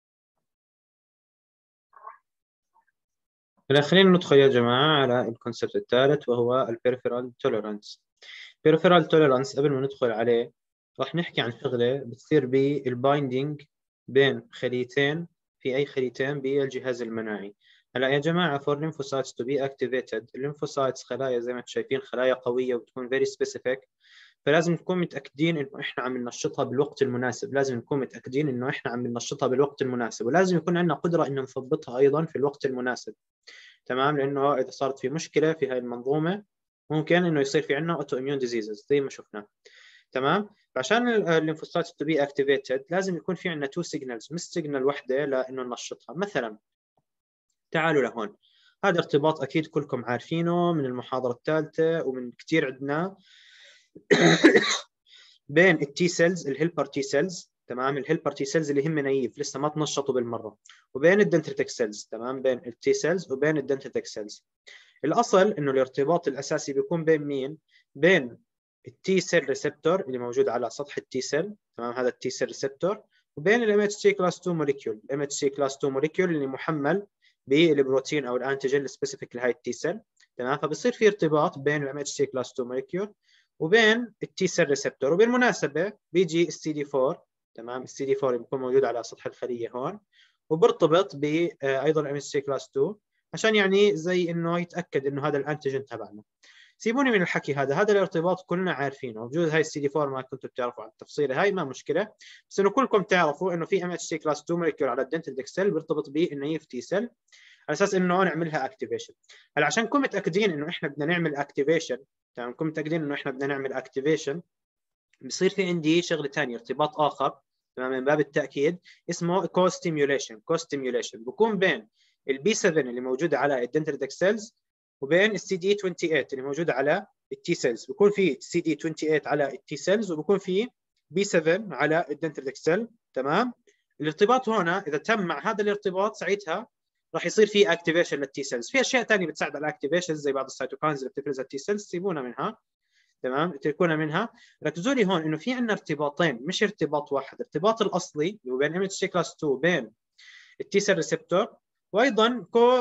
خلينا ندخل يا جماعة على الكونسبت الثالث وهو البيريفيرال توليرانس. بيريفيرال توليرانس قبل ما ندخل عليه راح نحكي عن شغلة بتصير بالبايندينج بين خليتين، في أي خليتين بالجهاز المناعي. هلا يا جماعة for lymphocytes to be activated، الليمفوسايتس خلايا زي ما انتم شايفين خلايا قوية وبتكون very specific، فلازم نكون متأكدين إنه إحنا عم ننشطها بالوقت المناسب، لازم نكون متأكدين إنه إحنا عم ننشطها بالوقت المناسب، ولازم يكون عندنا قدرة إنه نثبطها أيضا في الوقت المناسب، تمام. لانه اذا صارت في مشكله في هاي المنظومه ممكن انه يصير في عندنا اوتو اميون ديزيزز زي ما شفنا، تمام. فعشان الليمفوسايتس تو بي اكتيفيتد لازم يكون في عندنا تو سيجنالز، مش سيجنال وحده لانه ننشطها. مثلا تعالوا لهون، هذا ارتباط اكيد كلكم عارفينه من المحاضره الثالثه ومن كثير عندنا بين التي سيلز الهيلبر تي سيلز، تمام، الهيلبر تي سيلز اللي هم نايف لسه ما تنشطوا بالمره، وبين الدنتريتك سيلز، تمام، بين التي سيلز وبين الدنتريتك سيلز. الاصل انه الارتباط الاساسي بيكون بين مين؟ بين التي سيل ريسبتور اللي موجود على سطح التي سيل، تمام، هذا التي سيل ريسبتور، وبين الام اتش سي كلاس اثنين موليكيول، الام اتش سي كلاس اثنين موليكيول اللي محمل بالبروتين او الانتيجين السبيسيفيك لهي التي سيل، تمام. فبصير في ارتباط بين الام اتش سي كلاس اثنين موليكيول وبين التي سيل ريسبتور، وبالمناسبه بيجي السي دي أربعة، تمام، السي دي أربعة اللي بيكون موجود على سطح الخليه هون، وبرتبط ب ايضا ام اتش سي كلاس اثنين عشان يعني زي انه يتاكد انه هذا الانتيجين تبعنا. سيبوني من الحكي هذا، هذا الارتباط كلنا عارفينه، بجوز هاي السي دي أربعة ما كنتوا بتعرفوا عن التفصيله هاي، ما مشكله، بس انه كلكم تعرفوا انه في ام اتش سي كلاس اثنين موليكيول على الدنتال سيل بيرتبط به النايف تي سيل على اساس انه نعملها اكتيفيشن. هلا عشان نكون متاكدين انه احنا بدنا نعمل اكتيفيشن، تمام، نكون متاكدين انه احنا بدنا نعمل اكتيفيشن، بصير في عندي شغله ثانيه، ارتباط اخر، تمام، من باب التاكيد، اسمه كو ستيميوليشن. كو ستيميوليشن بكون بين البي سبعة اللي موجوده على الدنتال سيلز وبين السي دي ثمانية وعشرين اللي موجوده على التي سيلز. بكون في سي دي ثمانية وعشرين على التي سيلز وبكون في بي سبعة على الدنتال سيل، تمام. الارتباط هنا اذا تم مع هذا الارتباط ساعتها راح يصير في اكتيفيشن للتي سيلز. في اشياء ثانيه بتساعد على الاكتيفيشن زي بعض السيتوكاينز اللي بتفرزها التي سيلز، سيبونا منها، تمام، اتركونا منها. ركزوا لي هون انه في عندنا ارتباطين مش ارتباط واحد، ارتباط الاصلي اللي هو بين ام اتش سي كلاس اثنين بين التي سيل ريسبتور، وايضا كو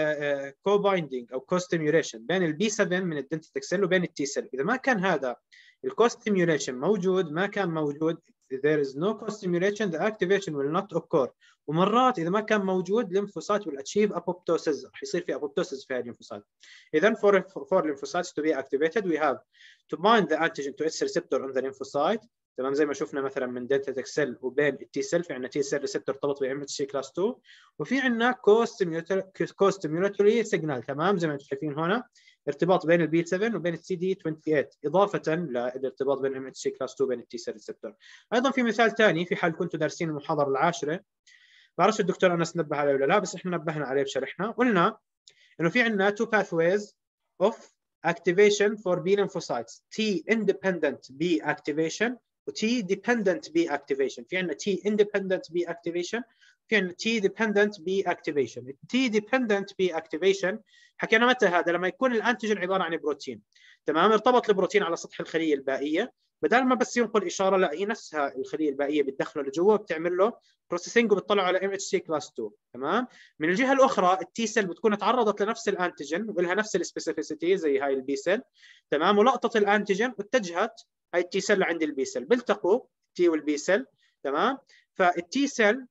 كو بايندينج او كو ستيميوليشن بين البي سبعة من الدنتال سيل وبين التي سيل. اذا ما كان هذا الكو ستيميوليشن موجود، ما كان موجود، there is no co-stimulation the activation will not occur. ومرات اذا ما كان موجود lymphocyte will achieve apoptosis، رح يصير في apoptosis في هذه الليمفوسايت. اذا for for lymphocytes to be activated we have to bind the antigen to its receptor on the lymphocyte، تمام، زي ما شفنا مثلا من دنتال سيل وبين التي سيل، في عندنا تي سيل ريسبتور ارتبط ب ام اتش سي كلاس اثنين، وفي عندنا كو ستيميولاتوري سيجنال، تمام، زي ما انتم شايفين هنا ارتباط بين البي سبعة وبين السي دي ثمانية وعشرين، اضافه للارتباط بين ام اتش سي كلاس اثنين وبين التي سيل ريسبتور. ايضا في مثال ثاني في حال كنتوا دارسين المحاضره العاشره، ما بعرفش الدكتور انس نبه عليه ولا لا، بس احنا نبهنا عليه بشرحنا، قلنا انه في عندنا two pathways of activation for B lymphocytes، T independent B activation و T dependent B activation. في عندنا T independent B activation، في عندنا T dependent B activation. T dependent B activation حكينا متى هذا؟ لما يكون الانتيجين عباره عن بروتين، تمام، ارتبط البروتين على سطح الخليه البائيه، بدل ما بس ينقل اشاره لا، هي نفسها الخليه البائيه بتدخله لجوا بتعمل له بروسيسنج وبتطلع على ام اتش سي كلاس اثنين، تمام. من الجهه الاخرى التي سيل بتكون تعرضت لنفس الانتيجين ولها نفس السبيسيفيسيتي زي هاي البي سيل، تمام، ولقطت الانتيجين واتجهت هاي التي سيل لعند البي سيل، بيلتقوا تي والبي سيل، تمام. فالتي سيل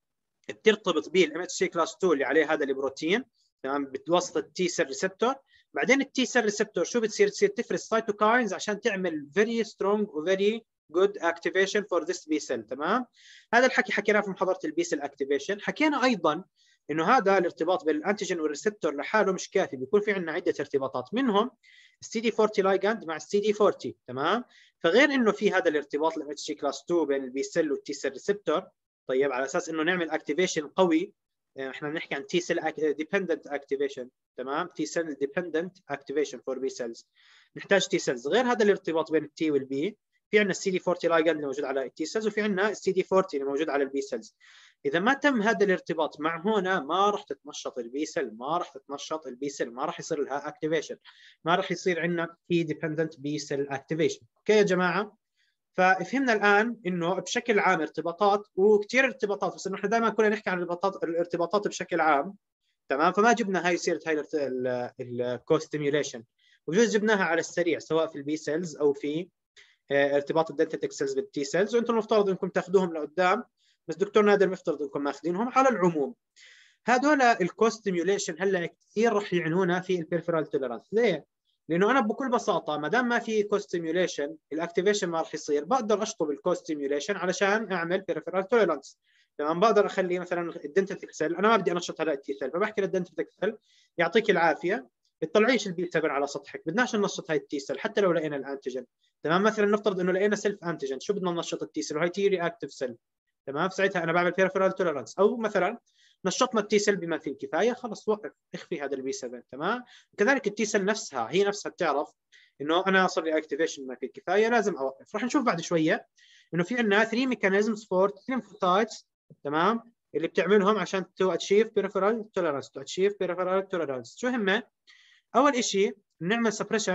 بترتبط به الام اتش سي كلاس اثنين اللي عليه هذا البروتين، تمام، بواسطه التي سيل ريسبتور. بعدين التي سيل ريسبتور شو بتصير؟ تصير تفرز سايتوكاينز عشان تعمل فيري سترونج وفيري جود اكتيفيشن فور ذيس بي سيل، تمام. هذا الحكي حكيناه في محاضره البي سيل اكتيفيشن. حكينا ايضا انه هذا الارتباط بين الانتيجين والريسبتور لحاله مش كافي، بيكون في عندنا عده ارتباطات، منهم السي دي أربعين لايجند مع السي دي أربعين، تمام. فغير انه في هذا الارتباط الام اتش سي كلاس اثنين بين البي سيل والتي سيل ريسبتور، طيب على اساس انه نعمل اكتيفيشن قوي، احنا بنحكي عن تي سيل ديبندنت اكتيفيشن، تمام، تي سيل ديبندنت اكتيفيشن فور بي سيلز، نحتاج تي سيلز. غير هذا الارتباط بين التي والبي، في عندنا السي دي أربعين لايجند اللي موجود على التي سيلز، وفي عندنا السي دي أربعين اللي موجود على البي سيلز. اذا ما تم هذا الارتباط مع هنا ما راح تتنشط البي سيل، ما راح تتنشط البي سيل، ما راح يصير لها اكتيفيشن، ما راح يصير عندنا تي ديبندنت بي سيل اكتيفيشن. اوكي يا جماعه؟ ففهمنا الان انه بشكل عام ارتباطات وكثير ارتباطات، بس انه احنا دائما كنا نحكي عن الارتباطات الارتباطات بشكل عام، تمام، فما جبنا هاي سيره هاي الكو ستيميوليشن، وبجوز جبناها على السريع سواء في البي سيلز او في ارتباط الدنتال سيلز بالتي سيلز، وانتم المفترض انكم تاخذوهم لقدام، بس دكتور نادر مفترض انكم ماخذينهم. على العموم هذول الكو ستيميوليشن هلا كثير راح يعنونا في البيرفيرال توليرانس. ليه؟ لانه انا بكل بساطه ما دام ما في كو ستيميوليشن الاكتيفيشن ما راح يصير، بقدر اشطب الكو ستيميوليشن علشان اعمل بيرفيرال توليرانس، تمام. بقدر اخلي مثلا الدنتال سيل انا ما بدي انشط هلا التي سيل، فبحكي للدنتال سيل يعطيك العافيه تطلعيش البي سبعة على سطحك، بدناش ننشط هاي التي سيل حتى لو لقينا الانتيجين، تمام. مثلا نفترض انه لقينا سيلف انتيجين، شو بدنا ننشط التي سيل وهي تي رياكتيف سيل، تمام. ساعتها انا بعمل بيرفيرال توليرانس، او مثلا نشطنا التي سيل بما فيه الكفايه، خلص وقف اخفي هذا البي سبعة، تمام. كذلك التي سيل نفسها هي نفسها بتعرف انه انا صار لي اكتيفيشن بما فيه الكفايه، لازم اوقف. راح نشوف بعد شويه انه في عندنا ثلاثة ميكانيزمز فور lymphocytes، تمام، اللي بتعملهم عشان تو اتشيف بيرفيرال توليرانس، تو اتشيف بيرفيرال توليرانس. شو هم؟ اول شيء نعمل سبريشن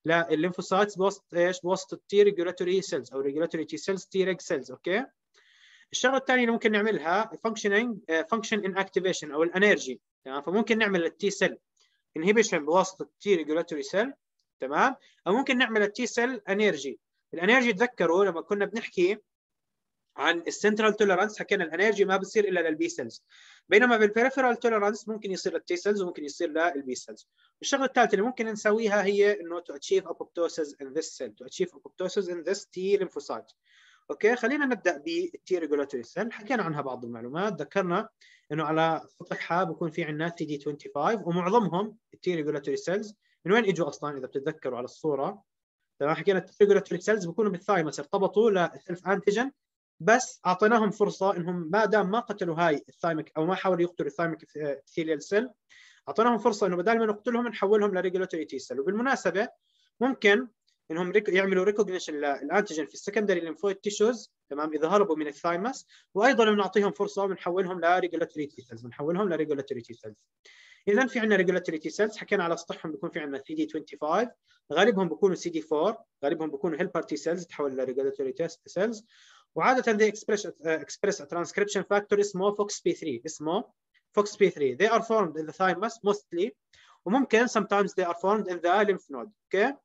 للليمفوسايتس بواسطه ايش؟ بواسطه تي ريجولاتوري سيلز او ريجولاتوري تي سيلز تي ريج سيلز. اوكي. الشغله الثانيه اللي ممكن نعملها فانكشنينج فانكشن ان اكتيفيشن او الانرجي. تمام. فممكن نعمل التي سيل انهبيشن بواسطه تي ريجولاتوري سيل. تمام. او ممكن نعمل التي سيل انرجي. الانرجي تذكروا لما كنا بنحكي عن السنترال توليرانس حكينا الانرجي ما بتصير الا للبي سيلز، بينما بالبريفرال توليرانس ممكن يصير للتي سيلز وممكن يصير للبي سيلز. الشغله الثالثه اللي ممكن نسويها هي انه to achieve apoptosis in this cell to achieve apoptosis in this T lymphocyte. اوكي. خلينا نبدا بالتي ريجولاتوري سيل. حكينا عنها بعض المعلومات، ذكرنا انه على سطحها بكون في عندنا سي دي خمسة وعشرين ومعظمهم التي ريجولاتوري سيلز. من وين اجوا اصلا اذا بتتذكروا على الصوره؟ تمام. حكينا التي ريجولاتوري سيلز بيكونوا بالثايمس ارتبطوا للسيلف انتيجن، بس اعطيناهم فرصه انهم ما دام ما قتلوا هاي الثايمك او ما حاولوا يقتلوا الثايمك ابيثيليال سيل، اعطيناهم فرصه انه بدل ما نقتلهم نحولهم لريجولاتوري تي سيل. وبالمناسبه ممكن انهم ريك... يعملوا ريكوجنيشن للانتيجين في السكندري ليمفويد تيشوز. تمام. اذا هربوا من الثايمس، وايضا بنعطيهم فرصه وبنحولهم لريجولاتوري تي سيلز بنحولهم لريجولاتوري تي سيلز. اذا في عندنا ريجولاتوري تي سيلز حكينا على سطحهم بيكون في عندنا سي دي خمسة وعشرين، غالبهم بيكونوا سي دي أربعة، غالبهم بيكونوا هيلبر تي سيلز تحول لريجولاتوري تي سيلز. وعاده they express express a transcription factor اسمه فوكس بي ثلاثة اسمه فوكس بي ثلاثة. they are formed in the thymus mostly، وممكن sometimes they are formed in the lymph node. اوكي.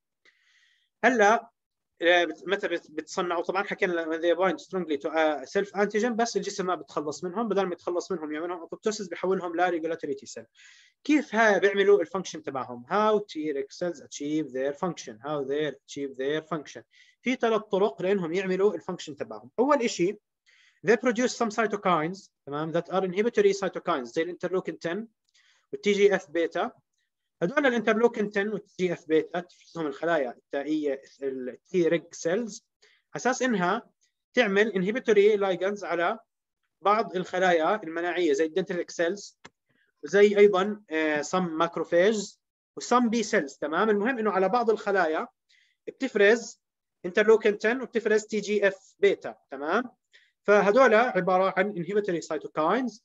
هلا متى بتصنعوا؟ طبعا حكينا when they bind strongly to a self antigen، بس الجسم ما بتخلص منهم، بدل ما يتخلص منهم يعملهم apoptosis بيحولهم ل regulatory T cell. كيف ها بيعملوا الفانكشن تبعهم؟ how Treg cells achieve their function how they achieve their function. في ثلاث طرق لانهم يعملوا الفانكشن تبعهم. اول شيء they produce some cytokines تمام that are inhibitory cytokines زي الانترلوكين عشرة والتي جي اف بيتا. هذول الانترلوكين عشرة والتي جي اف بيتا تفرزهم الخلايا التائيه التي ريج سيلز اساس انها تعمل انهبيتوري لايجنز على بعض الخلايا المناعيه زي الدنتريك سيلز وزي ايضا سم ماكروفاجز وسم بي سيلز. تمام. المهم انه على بعض الخلايا بتفرز انترلوكين عشرة وبتفرز تي جي اف بيتا. تمام. فهذول عباره عن inhibitory cytokines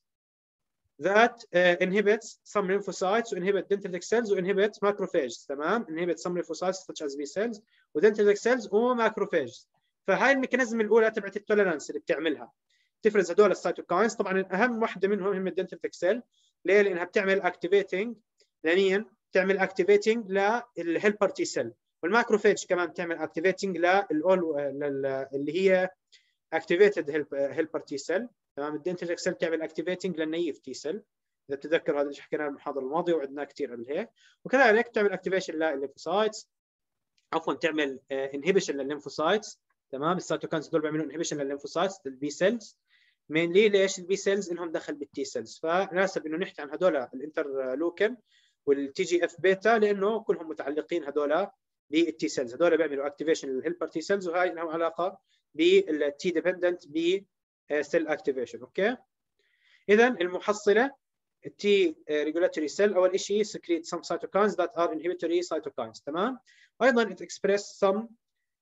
that uh, inhibits some lymphocytes و inhibit dendritic cells و inhibit macrophages. تمام. inhibit some lymphocytes such as B cells و dendritic cells و macrophages. فهاي الميكانيزم الاولى تبعت التوليرانس اللي بتعملها، تفرز هدول السيتوكاينز. طبعا اهم واحده منهم هم الدنتريك سيل. ليه؟ لانها بتعمل اكتيفيتنج لانيا بتعمل اكتيفيتنج للهيلبر تي سيل، والماكروفاج كمان بتعمل اكتيفيتنج للاول اللي هي اكتيفيتد هيلبر تي سيل. تمام. الدنتريك سيل بتعمل اكتيفيتنج للنيف تي سيل، اذا بتتذكر هذا اللي حكيناه بالمحاضره الماضيه وعدناه كثير قبل هيك. وكذلك بتعمل اكتيفيشن للليمفوسايتس، عفوا تعمل انهبيشن للليمفوسايتس. تمام. السيتوكاينز دول بيعملوا انهبيشن للليمفوسايتس البي سيلز مينلي. ليش؟ البي سيلز انهم دخل بالتي سيلز، فناسب انه نحكي عن هذول الانترلوكين والتي جي اف بيتا لانه كلهم متعلقين هذول بالتي سيلز. هذول بيعملوا اكتيفيشن للهيلبر تي سيلز، وهي لهم علاقه بالتي ديبندنت ب سيل اكتيفيشن. اوكي. اذا المحصله التي ريجولاتوري سيل اول شيء secrete some cytokines that are inhibitory cytokines. تمام. ايضا it express some uh,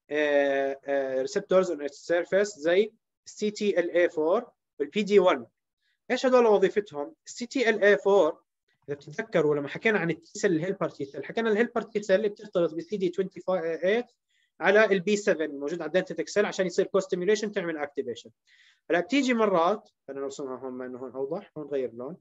uh, receptors on its surface زي سي تي ال إيه أربعة والبي دي واحد. ايش هذول وظيفتهم؟ السي تي ال إيه أربعة اذا بتتذكروا لما حكينا عن التي سيل الهيلبر تي سيل، حكينا الهيلبر تي سيل اللي بترتبط بالسي دي ثمانية وعشرين على البي سبعة الموجود على الدنتريك سيل عشان يصير كوستيميوليشن تعمل اكتيفيشن. هلا بتيجي مرات، خلينا نرسمها هون انه هون اوضح، هون نغير اللون.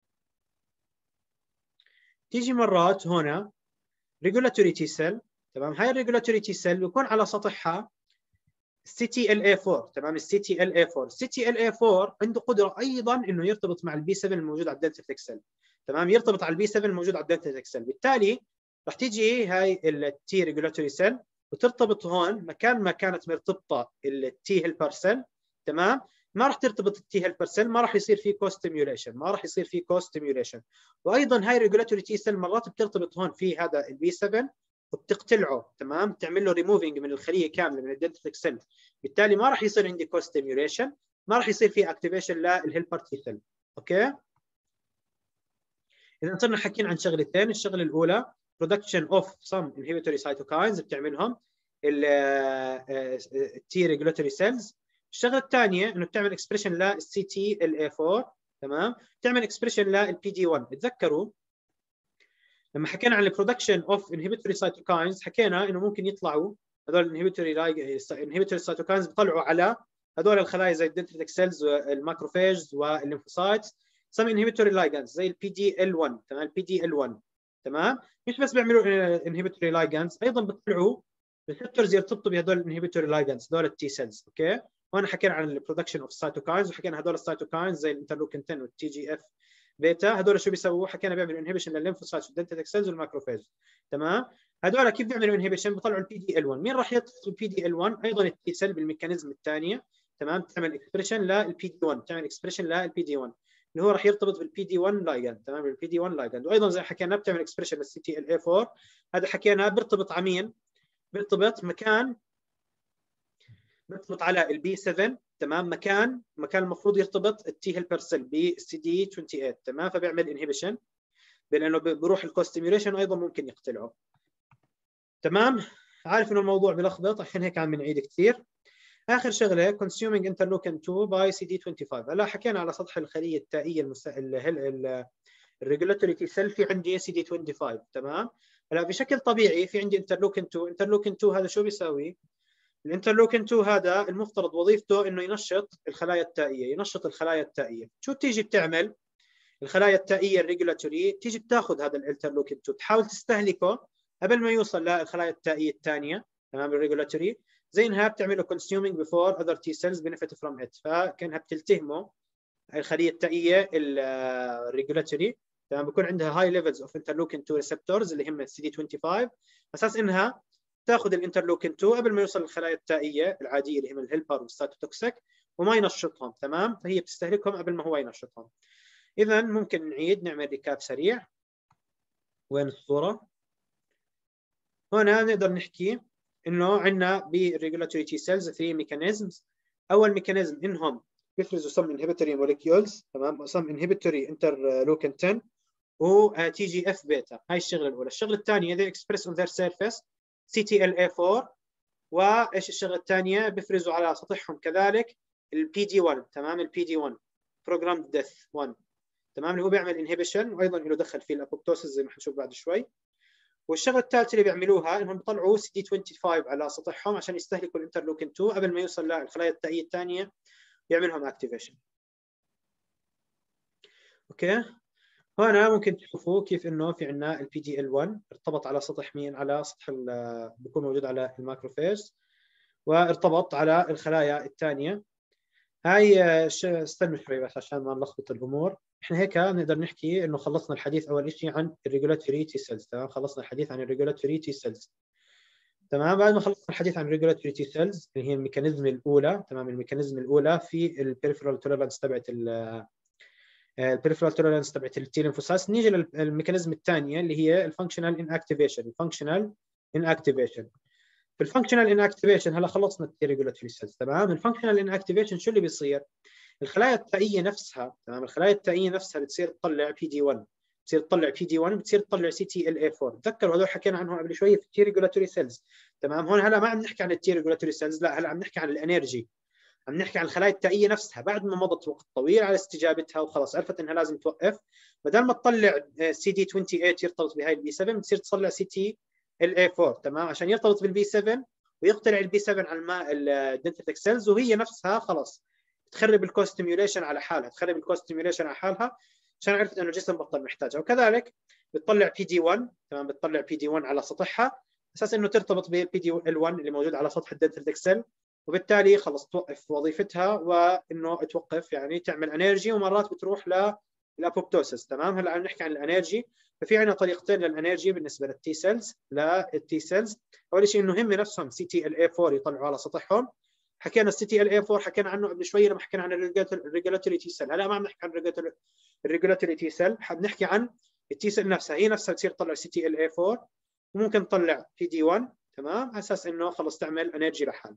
تيجي مرات هنا ريجولاتوري تي سيل. تمام. هاي الريجولاتوري تي سيل بيكون على سطحها سي تي ال إيه أربعة. تمام. السي تي ال إيه أربعة السي تي ال إيه أربعة عنده قدره ايضا انه يرتبط مع البي سبعة الموجود على الدنتريك سيل. تمام. يرتبط على البي سبعة الموجود على الدنتريك سيل، بالتالي رح تيجي هاي التي ريجولاتوري سيل وترتبط هون مكان ما كانت مرتبطه التي هيلبر سيل. تمام. ما راح ترتبط التي هيلبر سيل، ما راح يصير في كوستيميوليشن ما راح يصير في كوستيميوليشن. وايضا هاي ريجولاتوري تي سيل مرات بترتبط هون في هذا البي سبعة وبتقتلعه. تمام. تعمل له ريموفينج من الخليه كامله من الدنتريك سيل، بالتالي ما راح يصير عندي كوستيميوليشن، ما راح يصير في اكتيفيشن للهيلبر تي سيل. اوكي. اذا صرنا حكينا عن شغلتين. الشغله الاولى production of some inhibitory cytokines بتعملهم التي ريجولاتوري سيلز. الشغله الثانيه انه بتعمل اكسبريشن للسي تي ال إيه أربعة. تمام. بتعمل اكسبريشن للبي دي واحد. تذكروا لما حكينا عن البرودكشن اوف انهبيتوري سايتوكاينز حكينا انه ممكن يطلعوا هذول الانهبيتوري انهبيتوري سايتوكاينز بيطلعوا على هذول الخلايا زي الدنتريتك سيلز والماكروفاجز والليمفوسايتس سم انهبيتوري لايجانز زي البي دي ال واحد تمام البي دي ال واحد تمام مش بس بيعملوا انهبيتوري لايجانز ايضا بيطلعوا ريسبتورز يرتبطوا بهذول الانهبيتوري لايجانز هذول التي سيلز اوكي وهنا حكينا عن البرودكشن اوف سايتوكاينز وحكينا هذول السايتوكاينز زي الانترلوكين عشرة والتي جي اف بيتا هذول شو بيسووا حكينا بيعملوا انهبيشن للليمفوسايتس والدنتريتك سيلز والماكروفاج تمام هذول كيف بيعملوا انهبيشن بيطلعوا البي دي ال واحد مين راح يطلع البي دي ال واحد ايضا التي سيل بالميكانيزم الثانيه تمام تعمل اكسبريشن للبي دي واحد تعمل اكسبريشن للبي دي واحد اللي هو راح يرتبط بالبي دي واحد لايجند تمام البي دي واحد لايجند وايضا زي حكينا بتعمل اكسبريشن للسي تي ال اي أربعة هذا حكينا بيرتبط على مين بيرتبط مكان بيرتبط على البي سبعة تمام مكان مكان المفروض يرتبط التي هيلبر سيل بالسي دي ثمانية وعشرين تمام فبيعمل انهبيشن لانه بروح الكوستيميوليشن ايضا ممكن يقتلعه تمام عارف انه الموضوع بلخبط عشان هيك عم بنعيد كثير اخر شغله consuming interleukin two by سي دي خمسة وعشرين هلا حكينا على سطح الخليه التائيه المس... الريجولاتوري تي سيل في عندي سي دي خمسة وعشرين تمام هلا بشكل طبيعي في عندي انترلوكين اثنين انترلوكين اثنين هذا شو بيساوي الانترلوكين اثنين هذا المفترض وظيفته انه ينشط الخلايا التائيه ينشط الخلايا التائيه شو بتيجي بتعمل الخلايا التائيه الريجولاتوري تيجي بتاخذ هذا الانترلوكين اثنين تحاول تستهلكه قبل ما يوصل للخلايا التائيه الثانيه تمام الريجولاتوري زي انها بتعمله consuming before other T cells benefit from it فكانها بتلتهمه الخليه التائيه الريجولاتوري تمام بيكون عندها high levels of interleukin two receptors اللي هم السي دي خمسة وعشرين اساس انها تاخذ الانترلوكين اثنين قبل ما يوصل للخلايا التائيه العاديه اللي هم الهيلبر والسايتوتوكسيك وما ينشطهم تمام فهي بتستهلكهم قبل ما هو ينشطهم اذا ممكن نعيد نعمل ريكاب سريع وين الصوره هنا نقدر نحكي انه عندنا بالريجولاتوري تي سيلز ثري ميكانيزمز اول ميكانيزم انهم بيفرزوا سم انهبيتوري موليكيولز تمام سم انهبيتوري انترلوكين عشرة و تي جي اف بيتا هاي الشغله الاولى الشغله الثانيه they express on their surface سي تي ال اي أربعة وايش الشغله الثانيه بيفرزوا على سطحهم كذلك البي دي واحد تمام البي دي واحد بروجرام ديث واحد تمام اللي هو بيعمل انهبيشن وايضا له دخل في الابوبتوسيس زي ما حنشوف بعد شوي والشغله الثالثه اللي بيعملوها انهم بيطلعوا سي دي خمسة وعشرين على سطحهم عشان يستهلكوا الانترلوكين اثنين قبل ما يوصل للخلايا التائيه الثانيه يعملهم اكتيفيشن اوكي هنا ممكن تشوفوا كيف انه في عندنا البي دي ال واحد ارتبط على سطح مين على سطح بيكون موجود على الماكروفاج وارتبط على الخلايا الثانيه هاي استنوا شوي بس عشان ما نلخبط الامور احنا هيك نقدر نحكي انه خلصنا الحديث اول شيء عن الريجولاتوري تي سيلز تمام خلصنا الحديث عن الريجولاتوري تي سيلز تمام بعد ما خلصنا الحديث عن الريجولاتوري تي سيلز اللي هي الميكانيزم الاولى تمام الميكانيزم الاولى في البريفرال توليرانس تبعت البريفرال توليرانس تبعت التي ليمفوسايتس نيجي للميكانيزم الثانيه اللي هي الفانكشنال ان اكتيفيشن الفانكشنال ان اكتيفيشن في الفانكشنال ان اكتيفيشن هلا خلصنا التي ريجولاتوري سيلز تمام الفانكشنال ان اكتيفيشن شو اللي بيصير الخلايا التائيه نفسها تمام الخلايا التائيه نفسها بتصير تطلع بي دي واحد بتصير تطلع بي دي واحد بتصير تطلع سي تي ال اي أربعة تذكروا هذول حكينا عنهم قبل شوي في التي ريجولاتوري سيلز تمام هون هلا ما عم نحكي عن التي ريجولاتوري سيلز لا هلا عم نحكي عن الانرجي عم نحكي عن الخلايا التائيه نفسها بعد ما مضت وقت طويل على استجابتها وخلاص عرفت انها لازم توقف بدل ما تطلع سي دي ثمانية وعشرين يرتبط بهاي البي سبعة بتصير تطلع سي تي ال اي أربعة تمام عشان يرتبط بالبي سبعة ويقتلع البي سبعة على الماء الدنتيتك سيلز وهي نفسها خلاص تخرب الكوستيميوليشن على حالها تخرب الكوستيميوليشن على حالها عشان عرفت انه الجسم بطل محتاجها وكذلك بتطلع بي دي واحد تمام بتطلع بي دي واحد على سطحها اساس انه ترتبط بالبي دي ال واحد اللي موجود على سطح الدنتيتك سيل وبالتالي خلص توقف وظيفتها وانه توقف يعني تعمل انرجي ومرات بتروح للابوبتوسيس تمام هلا عم نحكي عن الانرجي ففي عندنا طريقتين للانرجي بالنسبه للتي سيلز للتي سيلز اول شيء انه هم نفسهم سي تي ال اي أربعة يطلعوا على سطحهم حكينا السي تي ال اي أربعة حكينا عنه قبل شويه لما حكينا عن الريجولاتوري تي سيل هلا ما عم نحكي عن الريجولاتوري تي سيل بنحكي عن التي سيل نفسها هي نفسها بتصير تطلع سي تي ال اي أربعة وممكن تطلع بي دي واحد تمام على اساس انه خلص تعمل انرجي لحالها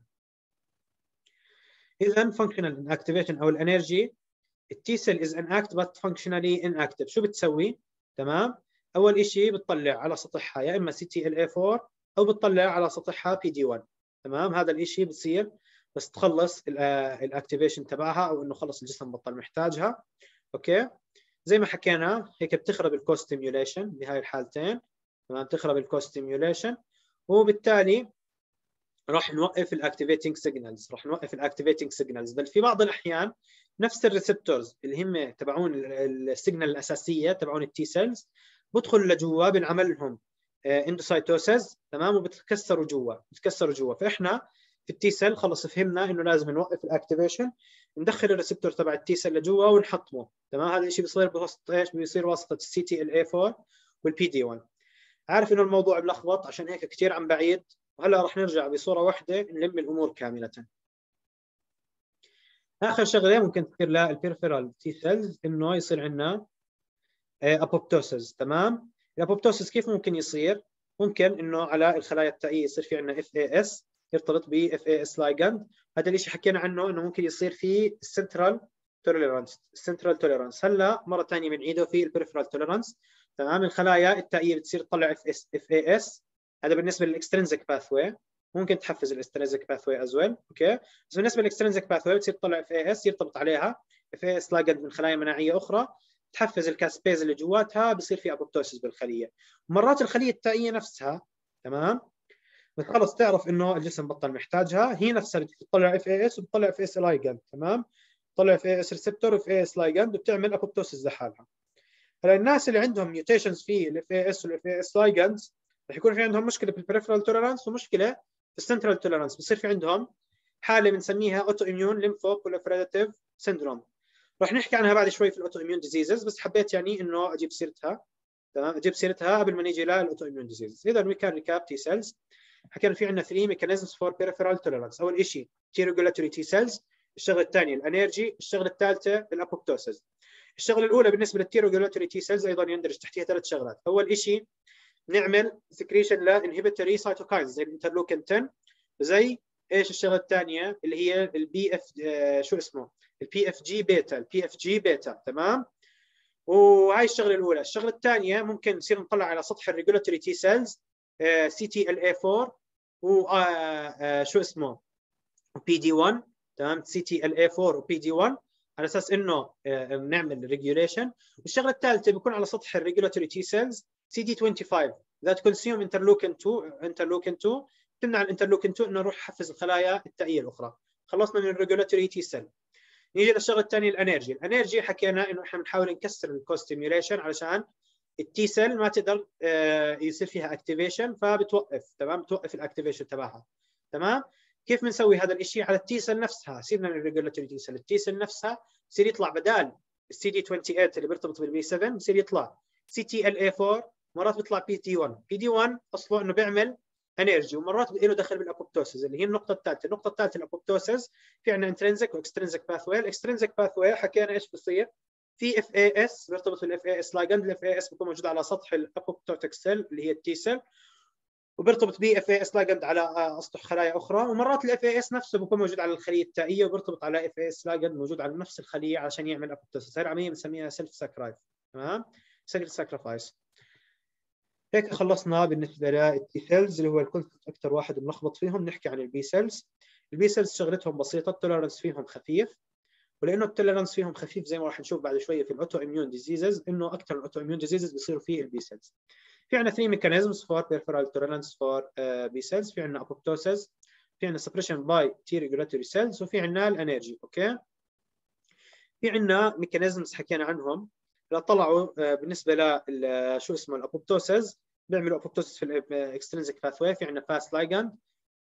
اذا functional inactivation او الانرجي التي سيل is inactive but functionally inactive شو بتسوي تمام اول شيء بتطلع على سطحها يا اما سي تي ال اي أربعة او بتطلع على سطحها بي دي واحد تمام هذا الشيء بتصير بس تخلص الاكتيفيشن تبعها او انه خلص الجسم بطل محتاجها اوكي زي ما حكينا هيك بتخرب الكو ستيميوليشن بهاي الحالتين، تمام، بتخرب الكو ستيميوليشن، وبالتالي راح نوقف الاكتيفيتنج سيجنالز، راح نوقف الاكتيفيتنج سيجنالز. بل في بعض الاحيان نفس الريسبتورز اللي هم تبعون السيجنال الاساسيه تبعون التي سيلز بدخلوا لجوا بنعمل لهم اندوسايتوسيس، تمام، وبتكسروا جوا، بتكسروا جوا. فاحنا في التي سيل خلص فهمنا انه لازم نوقف الاكتيفيشن، ندخل الريسبتور تبع التي سيل لجوا ونحطمه، تمام. هذا الشيء بيصير بواسطه ايش؟ بيصير واسطه السي تي ال اي أربعة والبي دي واحد. عارف انه الموضوع ملخبط، عشان هيك كثير عم بعيد، وهلا راح نرجع بصوره واحده نلم الامور كامله. اخر شغله ممكن تصير للبيرفيرال تي سيلز انه يصير عندنا ابوبتوسيس، تمام. الابوبتوسيس كيف ممكن يصير؟ ممكن انه على الخلايا التائيه يصير في عندنا اف اي اس يرتبط ب اف اي اس لايجند. هذا الشيء حكينا عنه انه ممكن يصير في السنترال توليرانس، السنترال توليرانس. هلا مره ثانيه بنعيده في البريفرال توليرانس، تمام. الخلايا التائيه بتصير تطلع اف اس اف اي اس، هذا بالنسبه للاكسترنزك باثوي، ممكن تحفز الاكسترنزك باثوي از ويل، اوكي. بس بالنسبه للاكسترنزك باثوي بتصير تطلع اف اي اس يرتبط عليها اف اي اس لايجند من خلايا مناعيه اخرى، تحفز الكاسبيز اللي جواتها، بصير في ابوبتوسيس بالخليه. مرات الخليه التائيه نفسها، تمام، خلص تعرف انه الجسم بطل محتاجها، هي نفسها بتطلع اف اي اس وبتطلع اف اس لايجند، تمام، بتطلع اف اي اس ريسبتور واف اي اس لايجند وبتعمل ابوبتوسيس لحالها. هلا الناس اللي عندهم ميوتيشنز في الاف اي اس والاف اي اس لايجندز رح يكون في عندهم مشكله في البريفرال توليرانس ومشكله في السنترال توليرانس، بصير في عندهم حاله بنسميها اوتو اميون ليمفو بروليفريتيف سيندروم. رح نحكي عنها بعد شوي في الاوتو اميون ديزيزز، بس حبيت يعني انه اجيب سيرتها، تمام، اجيب سيرتها قبل ما نيجي للاوتو اميون ديزيزز. اذا وي كان ريكاب تي سيلز، حكينا في عندنا ثلاث ميكانيزمز فور بيريفرال توليرانس. اول شيء تي ريجولاتوري تي سيلز، الشغله الثانيه الانرجي، الشغله الثالثه الابوبتوسيس. الشغله الاولى بالنسبه للتي ريجولاتوري تي سيلز ايضا يندرج تحتها ثلاث شغلات. اول شيء نعمل سكريشن لانهبيتوري سايتوكاينز زي الانترلوكين عشرة، زي ايش الشغله الثانيه اللي هي البي اف آه شو اسمه البي اف جي بيتا، البي اف جي بيتا، تمام. وهاي الشغله الاولى. الشغله الثانيه ممكن نصير نطلع على سطح الريجولاتوري تي سيلز سي تي ال اي أربعة وشو اسمه بي دي واحد، تمام، سي تي ال اي أربعة وبي دي واحد على اساس انه بنعمل ريجوليشن. والشغله الثالثه بيكون على سطح الريجولاتوري تي سيلز سي دي خمسة وعشرين ذات كونسيوم انترلوكين اثنين، انترلوكين اثنين تمنع الانترلوكين اثنين انه يروح يحفز الخلايا التائيه الاخرى. خلصنا من الريجولاتوري تي سيل. نيجي للشغله الثانيه الانرجي. الانرجي حكينا انه احنا بنحاول نكسر الكوستيميوليشن علشان التي سيل ما تقدر يصير فيها اكتيفيشن فبتوقف، تمام، بتوقف الاكتيفيشن تبعها، تمام. كيف بنسوي هذا الشيء؟ على التي سيل نفسها. سيبنا من الريجولاتوري تي سيل، التي سيل نفسها بصير يطلع بدال السي دي ثمانية وعشرين اللي بيرتبط بالبي سبعة بصير يطلع سي تي ال اي أربعة، مرات بيطلع بي دي واحد. بي دي واحد اصله انه بيعمل انرجي، ومرات له دخل بالابوبتوسيس اللي هي النقطه الثالثه. النقطه الثالثه الابوبتوسيس في عندنا انترنسك واكسترنسك باثوي. الاكسترنسك باثوي حكينا ايش بصير؟ في اف اي اس بيرتبط بالاف اي اس لايجند، الاف اي اس بيكون موجود على سطح الابوبتوتيك سيل اللي هي التي سيل، وبيرتبط ب اف اي اس لايجند على اسطح خلايا اخرى. ومرات الاف اي اس نفسه بيكون موجود على الخليه التائيه وبيرتبط على اف اي اس لايجند موجود على نفس الخليه عشان يعمل ابوبتوسيس. هاي العمليه بنسميها سيلف ساكرايف، تمام، سيلف ساكرفايس. هيك خلصنا بالنسبه للتي سيلز اللي هو الكونسبت اكثر واحد ملخبط فيهم. نحكي عن البي سيلز. البي سيلز شغلتهم بسيطه، التوليرنس فيهم خفيف، ولانه التوليرنس فيهم خفيف زي ما راح نشوف بعد شويه في الاوتو اميون ديزيزز انه اكثر الاوتو اميون ديزيزز بيصيروا في البي سيلز. في عندنا ثري ميكانيزمز فور بيرفيرال توليرنس فور بي سيلز. في عندنا ابوبتوسيس، في عندنا سبريشن باي تي ريجولاتوري سيلز، وفي عندنا الانرجي، اوكي. في عندنا ميكانيزمز حكينا عنهم. لا طلعوا بالنسبه ل شو اسمه الابوبتوسيس، بيعملوا ابوبتوسيس في الاكسترنسك باثوي. في عندنا فاست لايجند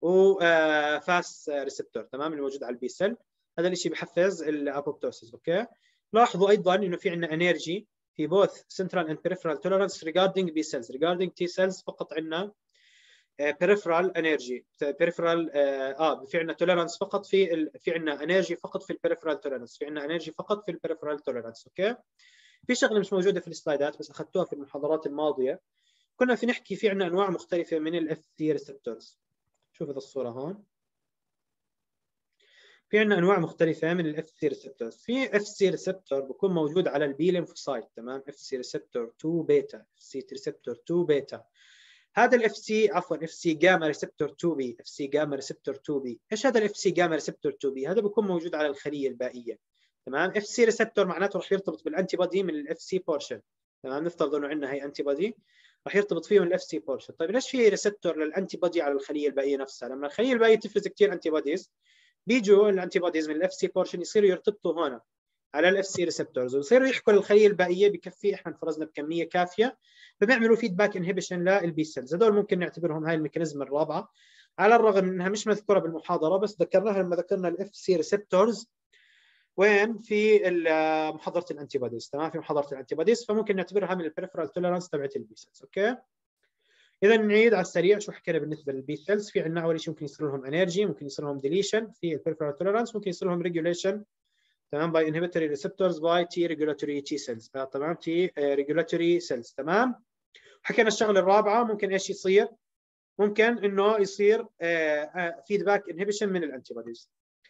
وفاست ريسبتور، تمام، اللي موجود على البي سيل. هذا الشيء بحفز الابوبتوسيس، اوكي. لاحظوا ايضا انه في عندنا انرجي في both central and peripheral tolerance regarding B cells. regarding T cells فقط عندنا peripheral energy peripheral اه في عندنا tolerance فقط في ال... في عندنا energy فقط في البريفرال tolerance، في عندنا energy فقط في البريفرال tolerance، اوكي. في شغله مش موجوده في السلايدات بس اخذتوها في المحاضرات الماضيه. كنا في نحكي في عندنا انواع مختلفه من الاف سي receptors. شوف هذه الصوره هون. في عندنا انواع مختلفه من الاف سي ريسبتورز. في اف سي ريسبتور بيكون موجود على البي ليمفوسايت، تمام، اف سي ريسبتور اثنين بيتا، اف سي ريسبتور اثنين بيتا. هذا الاف سي عفوا اف سي جاما ريسبتور اثنين بي، اف سي جاما ريسبتور اثنين بي. ايش هذا الاف سي جاما ريسبتور اثنين بي؟ هذا بيكون موجود على الخليه البائيه، تمام. اف سي ريسبتور معناته راح يرتبط بالانتي بودي من الاف سي بورشن. تمام، نفترض انه عندنا هي انتي بودي راح يرتبط فيه من الاف سي بورشن. طيب ليش في ريسبتور للانتي بودي على الخليه الباقيه نفسها؟ لما الخليه الباقيه تفرز كثير انتي بوديز، بيجوا الانتي بوديز من الاف سي بورشن يصيروا يرتبطوا هنا على الاف سي ريسبتورز، ويصيروا يحكوا للخليه الباقيه بكفي احنا انفرزنا بكميه كافيه، فبيعملوا فيدباك انهبيشن للبي سيلز. هذول ممكن نعتبرهم هاي الميكانيزم الرابعه، على الرغم انها مش مذكوره بالمحاضره، بس ذكرناها لما ذكرنا الاف سي ريسبتورز وين في محاضره الانتي بوديز. تمام، في محاضره الانتي بوديز، فممكن نعتبرها من البريفرال توليرانس تبعت البي سيلز. اوكي، اذا نعيد على السريع شو حكينا بالنسبه للبي سيلز. في عندنا اول شيء ممكن يصير لهم انرجي، ممكن يصير لهم ديليشن في البريفرال توليرانس، ممكن يصير لهم ريجوليشن تمام باي انهبيتوري ريسبتورز باي تي ريجولاتوري تي سيلز. تمام، تي ريجولاتوري سيلز. تمام، حكينا الشغله الرابعه ممكن ايش يصير؟ ممكن انه يصير فيدباك انهبيشن من الانتي بوديز.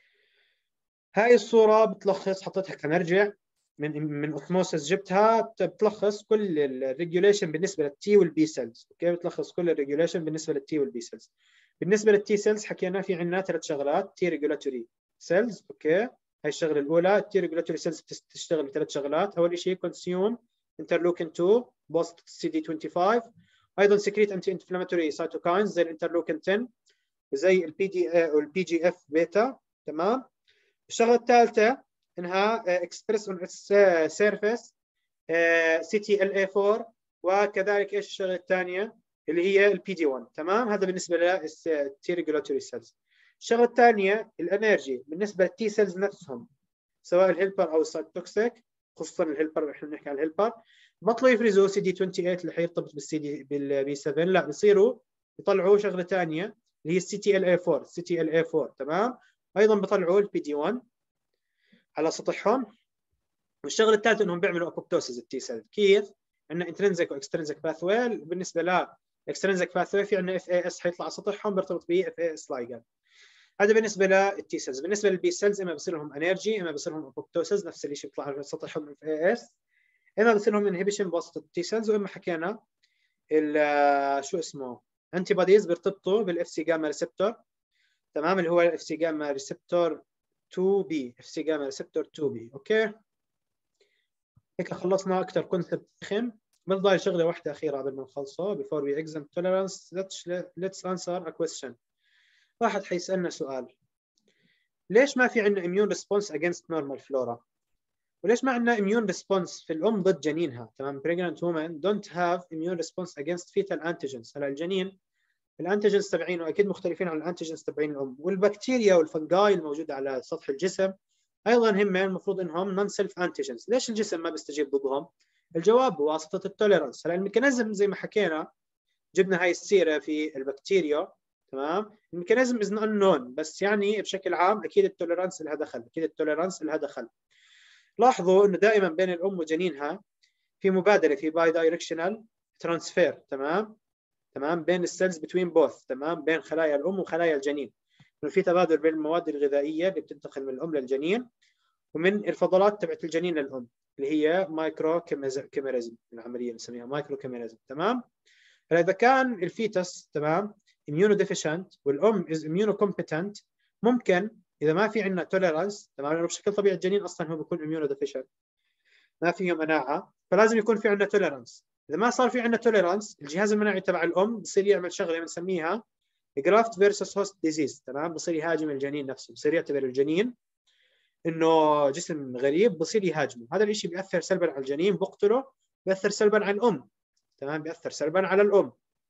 هاي الصوره بتلخص، حطيتها كمرجع من من اوثموسس جبتها، بتلخص كل الريجوليشن بالنسبه للتي والبي سيلز. اوكي، بتلخص كل الريجوليشن بالنسبه للتي والبي سيلز. بالنسبه للتي سيلز حكينا في عندنا ثلاث شغلات: تي ريجولاتوري سيلز. اوكي، هاي الشغله الاولى. التي ريجولاتوري سيلز بتشتغل بثلاث شغلات. اول شيء كونسيوم انترلوكين اثنين بوست سي دي خمسة وعشرين، ايضا سكريت انتي انفلاماتوري سايتوكاينز زي الانترلوكين عشرة وزي البي دي والبي جي اف بيتا. تمام. الشغله الثالثه انها اكسبرس اون اتس سيرفيس سي تي ال اي أربعة، وكذلك ايش الشغله الثانيه اللي هي البي دي واحد. تمام، هذا بالنسبه للتي ريجولاتوري سيلز. الشغله الثانيه الانرجي بالنسبه للتي سيلز نفسهم، سواء الهيلبر او السايتوكسيك، خصوصا الهيلبر، احنا بنحكي عن الهيلبر، بطلوا يفرزوا سي دي ثمانية وعشرين اللي حيرتبط بالسي دي بالبي سبعة، لا بصيروا يطلعوا شغله ثانيه اللي هي السي تي ال اي أربعة. السي تي ال اي أربعة تمام، ايضا بيطلعوا البي دي واحد على سطحهم. والشغله الثالثه انهم بيعملوا ابوبتوسيس التي سيل. كيف؟ عندنا انترنسك واكسترنسك باثوي. بالنسبه لاكسترنسك باثوي في عندنا اف اي اس حيطلع على سطحهم بيرتبط ب اف اي اس لايجند. هذا بالنسبه للتي سيلز. بالنسبه للبي سيلز اما بصير لهم انرجي، اما بصير لهم ابوبتوسيس نفس الشيء بيطلع على سطحهم اف اي اس، اما بصير لهم انهبيشن بواسطه التي سيلز، واما حكينا شو اسمه انتي بوديز بيرتبطوا بالاف سي جاما ريسبتور. تمام، اللي هو الاف سي جاما ريسبتور اثنين بي، اف سي جاما ريسبتور اثنين بي. اوكي، هيك خلصنا اكثر كونسبت خم. بنضل شغله واحده اخيره قبل ما نخلصه. before we examine tolerance let's let's answer a question. واحد حيسالنا سؤال: ليش ما في عندنا immune response against normal flora؟ وليش ما عندنا immune response في الام ضد جنينها؟ تمام، pregnant women don't have immune response against fetal antigens. هلا الجنين الانتيجنز تبعينه اكيد مختلفين عن الانتيجنز تبعين الام، والبكتيريا والفنجاي الموجوده على سطح الجسم ايضا هم المفروض انهم نون سيلف انتيجنز. ليش الجسم ما بيستجيب ضدهم؟ الجواب بواسطه التوليرانس. هلا الميكانيزم زي ما حكينا، جبنا هاي السيره في البكتيريا. تمام، الميكانيزم از نون نون، بس يعني بشكل عام اكيد التوليرانس لها دخل، اكيد التوليرانس لها دخل. لاحظوا انه دائما بين الام وجنينها في مبادله، في باي دايركشنال ترانسفير. تمام تمام بين السيلز بتوين بوث، تمام، بين خلايا الام وخلايا الجنين، انه في تبادل بين المواد الغذائيه اللي بتنتقل من الام للجنين ومن الفضلات تبعت الجنين للام، اللي هي مايكرو كيميريزم، العمليه بنسميها مايكرو كيميريزم. تمام، هلا اذا كان الفيتس تمام اميونو ديفيشنت والام از اميونو كومبتنت، ممكن اذا ما في عندنا توليرانس، تمام، لانه بشكل طبيعي الجنين اصلا هو بيكون اميونو ديفيشنت، ما فيه مناعه، فلازم يكون في عندنا توليرانس. اذا ما صار في عندنا توليرانس، الجهاز المناعي تبع الام بصير يعمل شغله بنسميها جرافت فيرسس هوست ديزيز. تمام، بصير يهاجم الجنين نفسه، بصير يعتبر الجنين انه جسم غريب، بصير يهاجمه. هذا الشيء بياثر سلبا على الجنين، بقتله، بياثر سلبا على الام. تمام، بياثر سلبا على الام.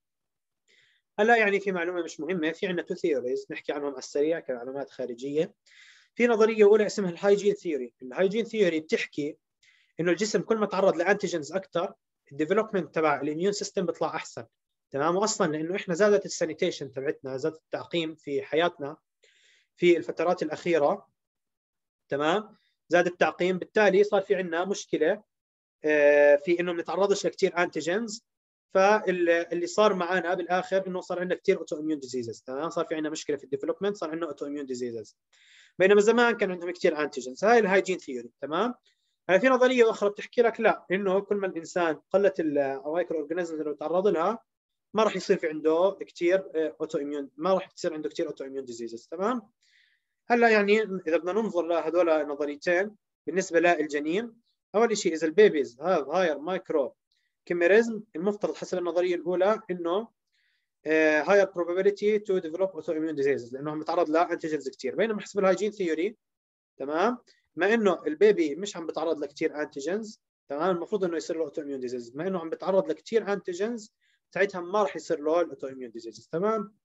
هلا يعني في معلومه مش مهمه، في عندنا تو ثيوريز نحكي عنهم على السريع كمعلومات خارجيه. في نظريه اولى اسمها الهايجين ثيوري. الهايجين ثيوري بتحكي انه الجسم كل ما تعرض لانتيجنز اكثر، الديفلوبمنت تبع الاميون سيستم بيطلع احسن. تمام، واصلا لانه احنا زادت السانيتيشن تبعتنا، زادت التعقيم في حياتنا في الفترات الاخيره. تمام، زاد التعقيم، بالتالي صار في عندنا مشكله في انه ما نتعرضش لكثير انتيجنز، فاللي صار معنا بالاخر انه صار عندنا كثير اوتو اميون ديزيزز. تمام، صار في عندنا مشكله في الديفلوبمنت، صار عندنا اوتو اميون ديزيزز، بينما زمان كان عندهم كثير انتيجنز. هاي الهايجين ثيوري. تمام، هلا في نظريه اخرى بتحكي لك لا، انه كل ما الانسان قلت المايكرو اورجانيزمز اللي تعرض لها، ما راح يصير في عنده كثير اوتو اميون، ما راح تصير عنده كثير اوتو اميون ديزيزز. تمام، هلا يعني اذا بدنا ننظر لهذول النظريتين، بالنسبه للجنين. اول شيء اذا البيبيز هاف هاير مايكرو كيميريزم، المفترض حسب النظريه الاولى انه هاير probability to develop autoimmune diseases لانه بيتعرض لانتيجنز كثير، بينما حسب الهايجين ثيوري تمام ما انه البيبي مش عم بيتعرض لكثير انتيجنز تمام المفروض انه يصير له autoimmune diseases، ما انه عم بيتعرض لكثير انتيجنز ساعتها ما راح يصير له autoimmune diseases. تمام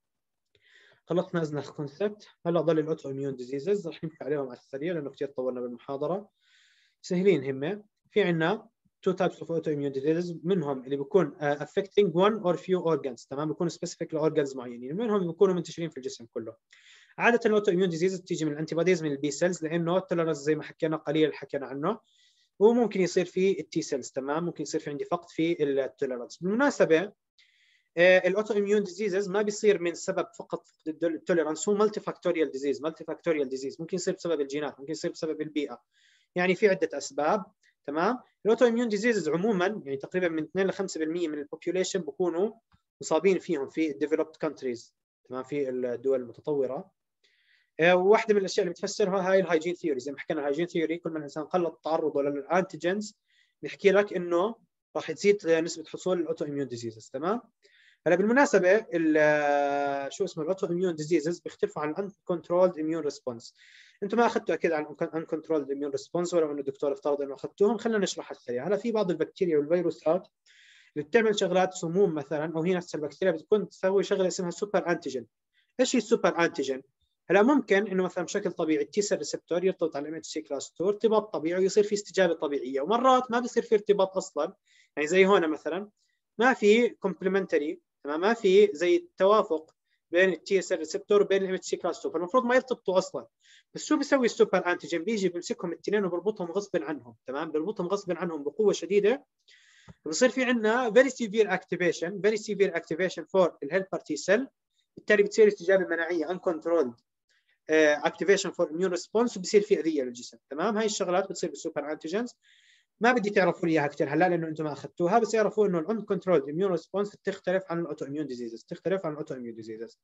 خلصنا ازنخ الكونسبت، هلا ضل الاوتوميون ديزيزز رح نحكي عليهم على السريع لانه كثير طولنا بالمحاضره. سهلين هم، في عندنا two types of autoimmune diseases، منهم اللي بيكون uh, affecting one or few organs تمام بيكون specific لorgans معينين، منهم بيكونوا منتشرين في الجسم كله. عاده الاوتوميون ديزيزز بتيجي من الانتي بوديز من البي سيلز لانه التولرنس زي ما حكينا قليل حكينا عنه، وممكن يصير في التي سيلز تمام ممكن يصير في عندي فقط في التولرنس. بالمناسبه الاوتو اميون ديزيزز ما بيصير من سبب فقط فقد التوليرانس، هو مالتي فاكتوريال ديزيز مالتي فاكتوريال ديزيز ممكن يصير بسبب الجينات ممكن يصير بسبب البيئه، يعني في عده اسباب تمام. الاوتو اميون ديزيزز عموما يعني تقريبا من اثنين ل خمسة بالمئة من البوبيوليشن بيكونوا مصابين فيهم في الديفلوبد كونتريز تمام في الدول المتطوره. وواحده من الاشياء اللي بتفسرها هاي الهايجين ثيوري، زي ما حكينا الهايجين ثيوري كل ما الانسان قل تعرضه للانتيجنز بيحكي لك انه راح تزيد نسبه حصول الاوتو اميون ديزيزز تمام. هلا بالمناسبه شو اسمه الاوتو اميون ديزيزز بيختلفوا عن الان كنترولد اميون ريسبونس. انتم ما اخذتوا اكيد عن الان كنترولد اميون ريسبونس ولو انه الدكتور افترض انه اخذتوهم، خلينا نشرحها سريع. هلا في بعض البكتيريا والفيروسات اللي بتعمل شغلات سموم مثلا، او هي نفس البكتيريا بتكون تسوي شغله اسمها سوبر انتيجين. ايش هي السوبر انتيجين؟ هلا ممكن انه مثلا بشكل طبيعي التي سيل ريسبتور يرتبط على الام اتش سي كلاس اثنين ارتباط طبيعي ويصير في استجابه طبيعيه، ومرات ما بيصير في ارتباط اصلا، يعني زي هون مثلا ما في كومبلمنتري تمام ما في زي التوافق بين التي اس ال ريسبتور وبين الام اتش سي كلاس اثنين، فالمفروض ما يرتبطوا اصلا. بس شو بيسوي السوبر انتيجين؟ بيجي بيمسكهم الاثنين وبربطهم غصب عنهم تمام بيربطهم غصب عنهم بقوه شديده، بصير في عندنا very severe activation very severe activation for الهيلبر تي سيل، بالتالي بتصير استجابه مناعيه uncontrolled activation for immune response وبصير في اذيه للجسم تمام. هاي الشغلات بتصير بالسوبر انتيجنز، ما بدي تعرفوا لي اياها كثير هلا لانه انتم ما اخذتوها، بس اعرفوا انه الان كنترول اميون ريسبونس تختلف عن الاوتو اميون ديزيزز تختلف عن الاوتو اميون ديزيزز.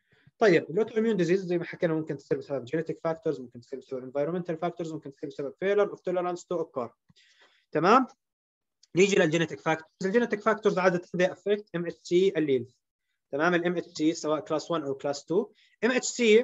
طيب الاوتو اميون ديزيز زي ما حكينا ممكن تصير بسبب جينيتيك فاكتورز، ممكن تصير بسبب انفايرمنتال فاكتورز، ممكن تصير بسبب فيلر اوف توليرانس تو اوكار تمام. نيجي للجينيتيك فاكتورز. الجينيتيك فاكتورز عاده they affect ام اتش سي الليلز تمام. الام اتش سي سواء كلاس واحد او كلاس اثنين. ام اتش سي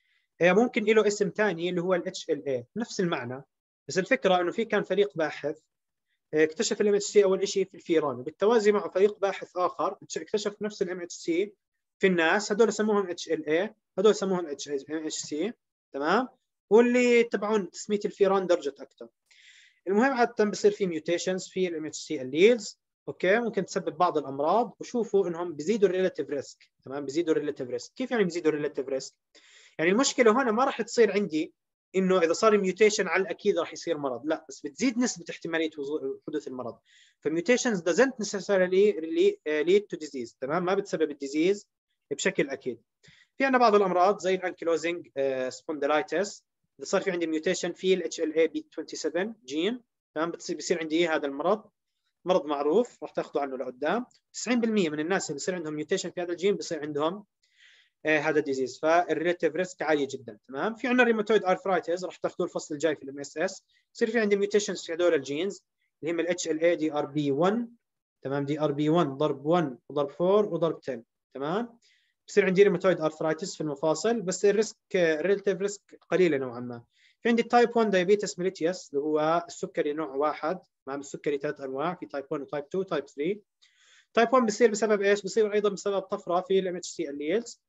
ممكن له اسم ثاني اللي هو الاتش ال اي نفس المعنى، بس الفكره انه في كان فريق باحث اكتشف الام اتش سي اول شيء في الفيران، وبالتوازي معه فريق باحث اخر اكتشف نفس الام اتش سي في الناس، هذول سموهم اتش ال اي هذول سموهم اتش اتش سي تمام، واللي تبعون تسميه الفيران درجه اكثر. المهم عاده بصير في ميوتيشنز في الام اتش سي الليلز اوكي ممكن تسبب بعض الامراض، وشوفوا انهم بيزيدوا الريلاتيف ريسك تمام بيزيدوا الريلاتيف ريسك. كيف يعني بيزيدوا الريلاتيف ريسك؟ يعني المشكله هنا ما راح تصير عندي انه اذا صار ميوتيشن على الاكيد راح يصير مرض، لا بس بتزيد نسبه احتماليه حدوث المرض. فميوتيشنز doesn't necessarily lead to disease تمام ما بتسبب الديزيز بشكل اكيد. في عندنا بعض الامراض زي الانكيلوزنج سبونديلايتس، اذا صار في عندي ميوتيشن في الاتش ال اي بي سبعة وعشرين جين تمام بتصير بيصير عندي هذا المرض، مرض معروف راح تاخذوا عنه لقدام. تسعين بالمئة من الناس اللي بيصير عندهم ميوتيشن في هذا الجين بيصير عندهم آه هذا الديزيز، فالريلاتيف ريسك عاليه جدا تمام. في عندنا ريماتويد ارثرايتس راح تاخذوه الفصل الجاي في الام اس اس، يصير في عندي ميوتيشنز في هذول الجينز اللي هم الاتش ال اي دي ار بي واحد تمام دي ار بي واحد ضرب واحد وضرب أربعة وضرب عشرة تمام. بصير عندي ريماتويد ارثرايتس في المفاصل، بس الريسك الريلاتيف ريسك قليله نوعا ما. في عندي تايب واحد دايابيتس ميليتيوس اللي هو السكري نوع واحد تمام، السكري ثلاث انواع في تايب واحد وتايب اثنين وتايب ثلاثة. تايب واحد بصير بسبب ايش؟ بصير ايضا بسبب طفره في الام اتش سي الليلز،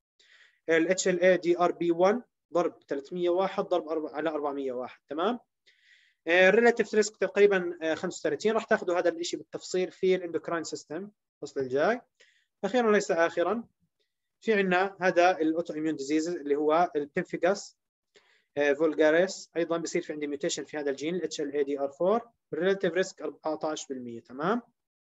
ال اتش ال اي دي ار بي واحد ضرب ثلاثمئة وواحد ضرب على أربعمئة وواحد تمام. الريلاتيف ريسك تقريبا خمسة وثلاثين، راح تاخذوا هذا الشيء بالتفصيل في الاندوكراين سيستم الفصل الجاي. اخيرا وليس اخرا في عندنا هذا الاوتو اميون ديزيز اللي هو البنفيجاس فولجاريس، ايضا بصير في عندي ميوتيشن في هذا الجين ال اتش ال اي دي ار أربعة، الريلاتيف ريسك أربعة عشر بالمئة تمام.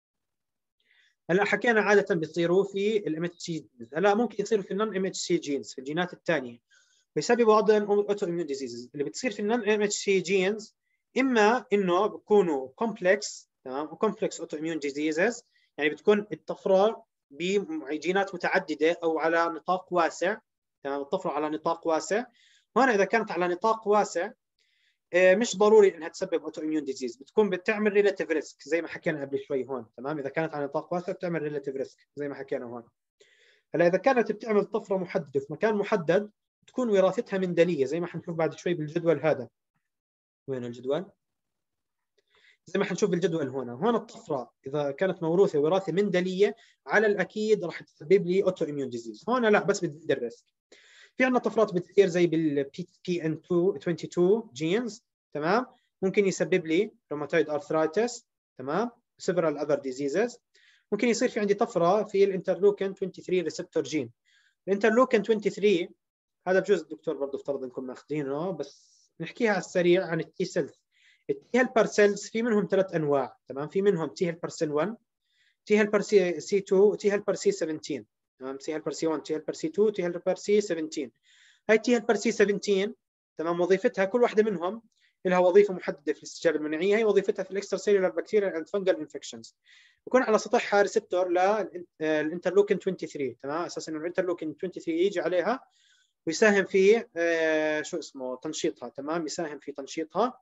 هلا حكينا عاده بيصيروا في الام اتش سي، هلا ممكن يصيروا في النون ام اتش سي جينز في الجينات الثانيه، بيسببوا بعض الاوتو اميون ديزيزز اللي بتصير في النون ام اتش سي جينز، اما انه بيكونوا كومبلكس تمام وكومبلكس اوتو اميون ديزيزز، يعني بتكون الطفره بجينات متعدده او على نطاق واسع تمام، الطفره على نطاق واسع. هنا اذا كانت على نطاق واسع مش ضروري انها تسبب اوتو اميون ديزيز، بتكون بتعمل ريلاتيف ريسك زي ما حكينا قبل شوي هون، تمام؟ اذا كانت على نطاق واسع بتعمل ريلاتيف ريسك زي ما حكينا هون. هلا اذا كانت بتعمل طفره محدده في مكان محدد تكون وراثتها مندليه زي ما حنشوف بعد شوي بالجدول هذا. وين الجدول؟ زي ما حنشوف بالجدول هنا، هون الطفره اذا كانت موروثه وراثه مندليه على الاكيد راح تسبب لي اوتو اميون ديزيز. هون لا، بس بتزيد الريسك. في عندنا طفرات بتصير زي بالبي بي ان اثنين وعشرين جينز، تمام؟ ممكن يسبب لي روماتويد ارثرايتس، تمام؟ several other diseases. ممكن يصير في عندي طفره في الانترلوكين ثلاثة وعشرين ريسبتور جين. الانترلوكين ثلاثة وعشرين هذا بجوز الدكتور برضه افترض انكم ماخذينه، بس نحكيها على السريع عن التي سيلز. التي هيلبر سيلز في منهم ثلاث انواع، تمام؟ في منهم تي هيلبر سيل واحد، تي هيلبر سي سي اثنين، وتي هيلبر سي سبعتاشر، تمام؟ تي هيلبر سي واحد، تي هيلبر سي اثنين، تي هيلبر سي سبعتاشر. هاي تي هيلبر سي سبعتاشر، تمام؟ وظيفتها كل واحده منهم لها وظيفه محدده في الاستجابه المناعيه. هي وظيفتها في الاكسترا سيلولار بكتيريا اند فنجل انفكشنز. بكون على سطحها ريسبتور للانترلوكين ثلاثة وعشرين، تمام؟ اساسا انه الانترلوكين ثلاثة وعشرين يجي عليها ويساهم في آه شو اسمه تنشيطها، تمام؟ يساهم في تنشيطها.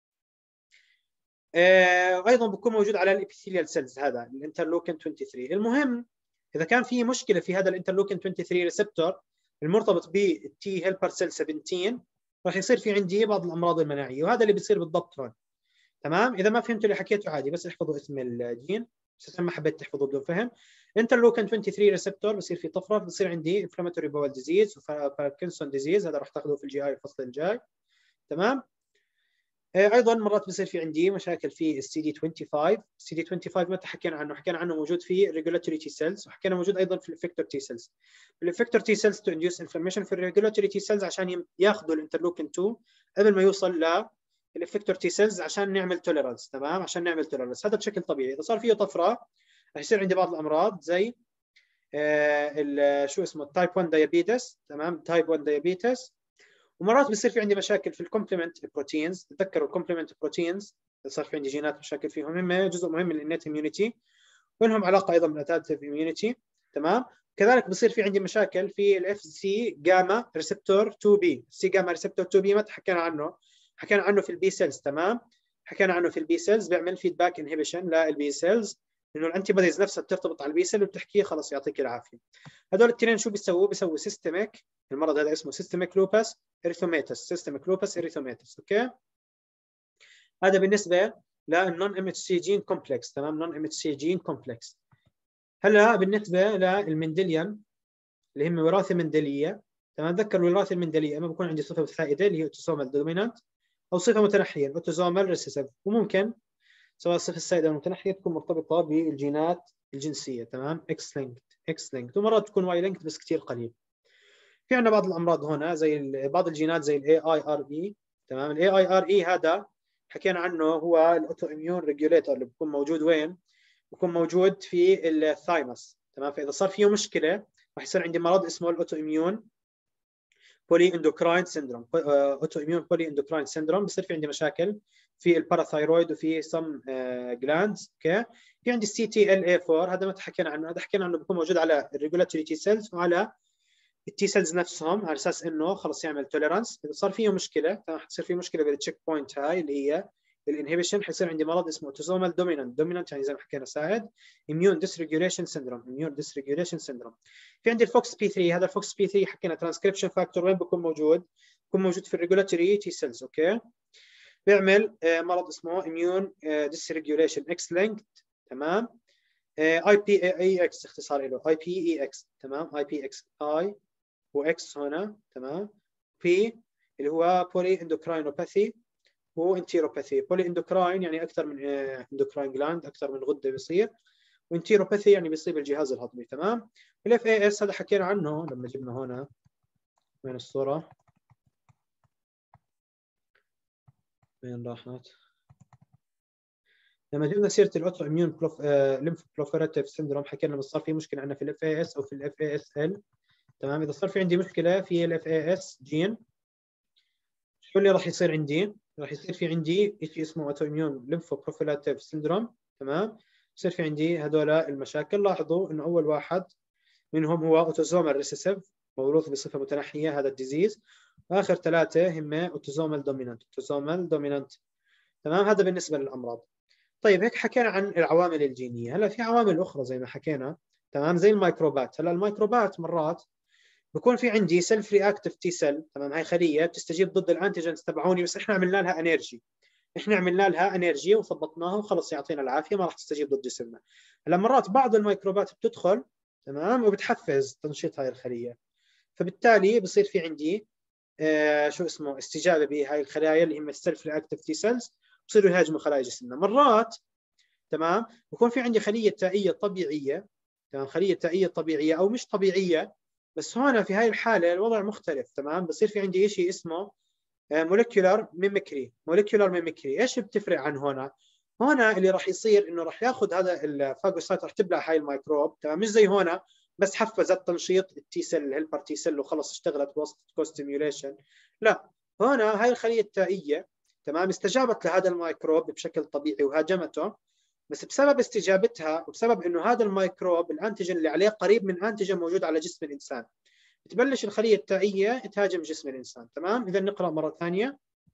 آه ايضا بكون موجود على الابيثيليال سيلز هذا الانترلوكين ثلاثة وعشرين. المهم اذا كان في مشكله في هذا الانترلوكين ثلاثة وعشرين ريسبتور المرتبط بالتي هيلبر سيل سبعتاشر راح يصير في عندي بعض الامراض المناعيه، وهذا اللي بيصير بالضبط هون، تمام؟ اذا ما فهمتوا اللي حكيته عادي، بس احفظوا اسم الجين، بس ما حبيت تحفظوا بدون فهم. انترلوكين ثلاثة وعشرين ريسبتور بصير في طفره، بصير عندي انفلاماتوري باول ديزيز وباركنسون ديزيز، هذا راح تاخذوه في الجي اي الفصل الجاي، تمام؟ ايضا مرات بصير في عندي مشاكل في السي دي خمسة وعشرين. السي دي خمسة وعشرين متى حكينا عنه؟ حكينا عنه موجود في ريجولاتوري تي سيلز، وحكينا موجود ايضا في الافكتور تي سيلز. الافكتور تي سيلز تو انديوس انفلاميشن، في الريجولاتوري تي سيلز عشان ياخذوا الانترلوكين اثنين قبل ما يوصل ل الافكتور تي سيلز عشان نعمل توليرانس، تمام؟ عشان نعمل توليرانس. هذا بشكل طبيعي. اذا صار فيه طفره راح يصير عندي بعض الامراض زي آه شو اسمه تايب واحد دايابيتس، تمام؟ تايب واحد دايابيتس. ومرات بصير في عندي مشاكل في الكومبلمنت بروتينز. تذكروا الكومبلمنت بروتينز صار في عندي جينات مشاكل فيهم، هم جزء مهم من الانيت اميونيتي ولهم علاقه ايضا بالادابتيف اميونيتي، تمام؟ كذلك بصير في عندي مشاكل في الاف سي جاما ريسبتور اثنين بي. سي جاما ريسبتور اثنين بي متى حكينا عنه؟ حكينا عنه في البي سيلز، تمام؟ حكينا عنه في البي سيلز، بيعمل فيدباك انهبيشن للبي سيلز، انه الانتي بوديز نفسها بترتبط على البي سيل وبتحكيه خلص يعطيك العافيه. هذول الاثنين شو بيسووا؟ بيسووا سيستميك، المرض هذا اسمه سيستميك لوبس اريثوميتس، سيستميك لوبس اريثوميتس، اوكي؟ هذا بالنسبه للنون ام اتش سي جين كومبلكس، تمام؟ نون ام اتش سي جين كومبلكس. هلا بالنسبه للمندليان اللي هم وراثه مندليه، تمام؟ تذكر الوراثه المندليه اما بكون عندي صفه سائده اللي هي اوتوسومال دومينانت، او صفه متنحيه الاوتوزومال ريسيسيف، وممكن سواء الصفه السائده او المتنحيه تكون مرتبطه بالجينات الجنسيه، تمام؟ اكس لينكد، اكس لينكد، ومرات تكون واي لينكد بس كثير قليل. في عندنا بعض الامراض هنا زي بعض الجينات زي الاي اي ار اي، تمام؟ الاي اي ار اي هذا حكينا عنه هو الاوتو اميون ريجوليتور اللي بيكون موجود وين؟ بيكون موجود في الثايمس، تمام؟ فاذا صار فيه مشكله راح يصير عندي مرض اسمه الاوتو اميون بولي اندوكراين سيندروم، اوتو اميون بولي اندوكراين سيندروم. بصير في عندي مشاكل في الباراثايرويد وفي سم جلاندز، اوكي؟ في عندي السي تي ال اي أربعة، هذا ما حكينا عنه، هذا حكينا عنه بيكون موجود على الريجولاتوري تي سيلز وعلى التي سيلز نفسهم، على اساس انه خلص يعمل توليرانس. اذا صار فيه مشكله، تمام؟ حتصير في مشكله بالتشيك بوينت هاي اللي هي الانهبيشن، حيصير عندي مرض اسمه اوتوزومال دومينانت، دومينانت يعني زي ما حكينا سائد، اميون ديسريجوليشن سيندروم، اميون ديسريجوليشن سيندروم. في عندي الفوكس بي ثلاثة، هذا الفوكس بي ثلاثة حكينا ترانسكريبشن فاكتور، وين بيكون موجود؟ بيكون موجود في الريجولاتوري تي سيلز، اوكي؟ بيعمل مرض اسمه اميون ديسريجوليشن اكس لينكد، تمام؟ اي بي اي اكس اختصار له، اي بي اي اكس، تمام؟ اي بي اكس، اي واكس هنا، تمام؟ بي اللي هو بولي اندوكراينوباثي وانتيروباثي. بولي اندوكراين يعني اكثر من اندوكراين جلاند، اكثر من غده بيصير، وانتيروباثي يعني بيصيب الجهاز الهضمي، تمام؟ الاف اي اس هذا حكينا عنه لما جبنا هنا، وين الصوره؟ وين راحت؟ لما جبنا سيره الاوتو اميون بلوف... آه... ليمف بروفيراتيف سيندروم حكينا لما صار في مشكله عندنا في الاف اي اس او في الاف اي اس ال، تمام؟ اذا صار في عندي مشكله في الاف اي اس جين شو اللي راح يصير عندي؟ راح يصير في عندي شيء اسمه اوتو اميون ليمف بروفيراتيف سيندروم، تمام؟ يصير في عندي هذول المشاكل. لاحظوا انه اول واحد منهم هو اوتوزومال ريسيسيف، موروث بصفه متنحيه هذا الديزيز. واخر ثلاثه هم اوتوزومال دومينانت اوتوزومال دومينانت تمام. هذا بالنسبه للامراض. طيب هيك حكينا عن العوامل الجينيه. هلا في عوامل اخرى زي ما حكينا تمام، زي الميكروبات. هلا الميكروبات مرات بكون في عندي سيلف رياكتيف تي سيل تمام، هاي خليه بتستجيب ضد الانتيجنز تبعوني، بس احنا عملنا لها انرجي احنا عملنا لها انرجي وثبطناها وخلص يعطينا العافيه، ما راح تستجيب ضد جسمنا. هلا مرات بعض الميكروبات بتدخل تمام وبتحفز تنشيط هاي الخليه، فبالتالي بصير في عندي آه شو اسمه استجابه بهاي الخلايا اللي هم السيلف رياكتيف تي سيلز، بصيروا يهاجموا خلايا جسمنا. مرات تمام بكون في عندي خليه تائيه طبيعيه تمام، خليه تائيه طبيعيه او مش طبيعيه، بس هون في هاي الحاله الوضع مختلف تمام. بصير في عندي شيء اسمه مولكيولار ميميكري. مولكيولار ميميكري ايش بتفرق عن هنا؟ هنا اللي راح يصير انه راح ياخذ هذا الفاجوسايت راح تبلع هاي الميكروب تمام، مش زي هنا بس حفزت تنشيط التي سيل الهيلبر تي سيل وخلص اشتغلت بواسطه كوستيميوليشن. لا، هنا هاي الخليه التائيه تمام استجابت لهذا الميكروب بشكل طبيعي وهاجمته، بس بسبب استجابتها وبسبب انه هذا الميكروب الانتيجين اللي عليه قريب من انتيجين موجود على جسم الانسان، بتبلش الخليه التائيه تهاجم جسم الانسان تمام. اذا نقرا مره ثانيه.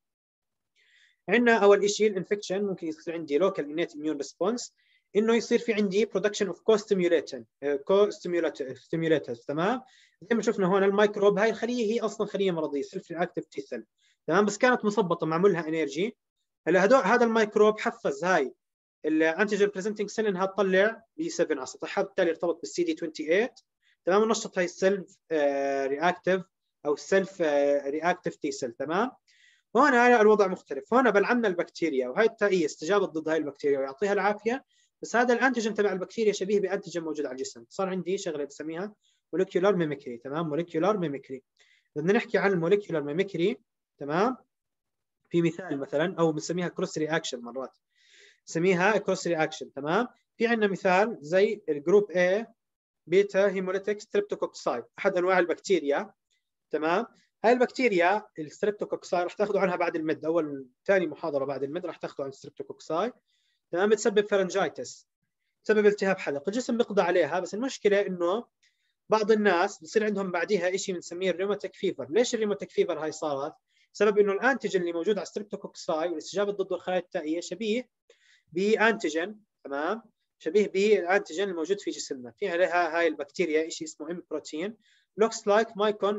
عندنا اول شيء الانفكشن، ممكن يصير عندي لوكال انيت اميون ريسبونس، انه يصير في عندي برودكشن اوف كو ستيميوليتن كو ستيميوليترز تمام. زي ما شفنا هون الميكروب هاي الخليه هي اصلا خليه مرضيه سيلف رياكتيف تي سيل تمام، بس كانت مثبطه معمول لها انرجي. هلا هدول هذا الميكروب حفز هاي الانتيجين بريزنتنج سيل انها تطلع بي سبعة على سطحها، بالتالي ارتبط بالسي دي ثمانية وعشرين تمام، ونشط هاي السيلف رياكتيف او السيلف رياكتيف تي سيل تمام. هنا الوضع مختلف، هنا بلعنا البكتيريا وهي التائيه استجابت ضد هاي البكتيريا ويعطيها العافيه، بس هذا الانتيجين تبع البكتيريا شبيه بانتيجين موجود على الجسم، صار عندي شغله بسميها مولكيولار ميميكري تمام. مولكيولار ميميكري. بدنا نحكي عن المولكيولار ميميكري تمام، في مثال مثلا او بنسميها كروس رياكشن، مرات نسميها كروس رياكشن تمام. في عندنا مثال زي الجروب A بيتا هيموليتيك ستريبتوكوكساي، احد انواع البكتيريا تمام. هاي البكتيريا الستريبتوكوكساي راح تاخذوا عنها بعد المد، اول ثاني محاضره بعد المد راح تاخذوا عن الستريبتوكوكساي تمام. بتسبب فرنجايتس، تسبب التهاب حلق، الجسم بيقضى عليها، بس المشكله انه بعض الناس بصير عندهم بعديها شيء بنسميه الريوماتيك فيفر. ليش الريوماتيك فيفر هاي صارت؟ بسبب انه الانتيجين اللي موجود على الستريبتوكوكساي والاستجابه ضد الخلايا التائيه شبيه بانتيجين تمام، شبيه بالانتيجين الموجود في جسمنا. في عليها هاي البكتيريا شيء اسمه ام بروتين لوكس لايك مايكون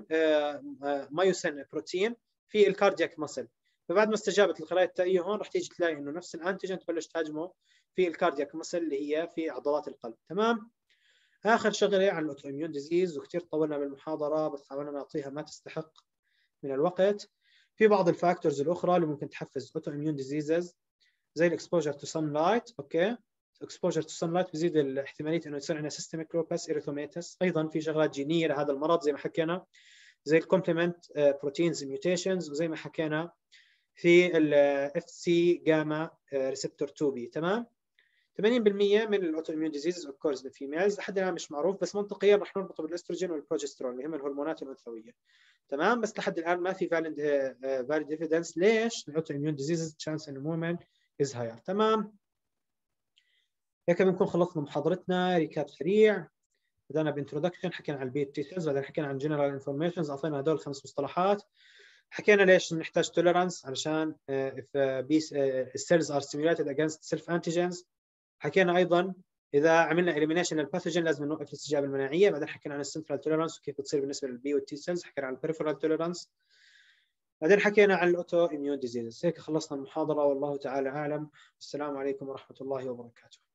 مايوسين بروتين في الكاردياك مسل، فبعد ما استجابت الخلايا التائيه هون راح تيجي تلاقي انه نفس الانتيجين تبلش تهاجمه في الكاردياك مسل اللي هي في عضلات القلب تمام. اخر شغله عن الاوتو اميون ديزيز، وكثير طولنا بالمحاضره بس حاولنا نعطيها ما تستحق من الوقت. في بعض الفاكتورز الاخرى اللي ممكن تحفز اوتو اميون ديزيزز زي الاكسبوجر تو سان لايت. اوكي، اكسبوجر تو سان لايت بزيد احتماليه انه يصير عندنا سيستميك لوبس اريثوميتس. ايضا في شغلات جينيه لهذا المرض زي ما حكينا زي الكومبلمنت بروتينز ميوتيشنز، وزي ما حكينا في الاف سي جاما ريسبتور اثنين بي تمام. ثمانين بالمئة من الاوتو اميون ديزيزز اوكورز ان فيميلز، لحد الان مش معروف، بس منطقيا رح نربطه بالاستروجين والبروجسترون اللي هم الهرمونات الانثويه تمام، بس لحد الان ما في فاليد فاليد ايفيدنس ليش الاوتو اميون ديزيزز تشانس ان وومن از هاير تمام. هيك بنكون خلصنا محاضرتنا. ريكاب سريع، بدأنا بانترودكشن، حكينا عن البيت تي سيلز، بعدين حكينا عن جنرال انفورميشنز، اعطينا هدول الخمس مصطلحات. حكينا ليش بنحتاج توليرانس علشان if cells are stimulated against self antigens. حكينا ايضا اذا عملنا elimination للباثوجين لازم نوقف الاستجابه المناعيه. بعدين حكينا عن السنترال توليرانس وكيف بتصير بالنسبه للبي والتي سيلز. حكينا عن البريفرال توليرانس، بعدين حكينا عن الاوتو اميون ديزيز. هيك خلصنا المحاضره والله تعالى اعلم. السلام عليكم ورحمه الله وبركاته.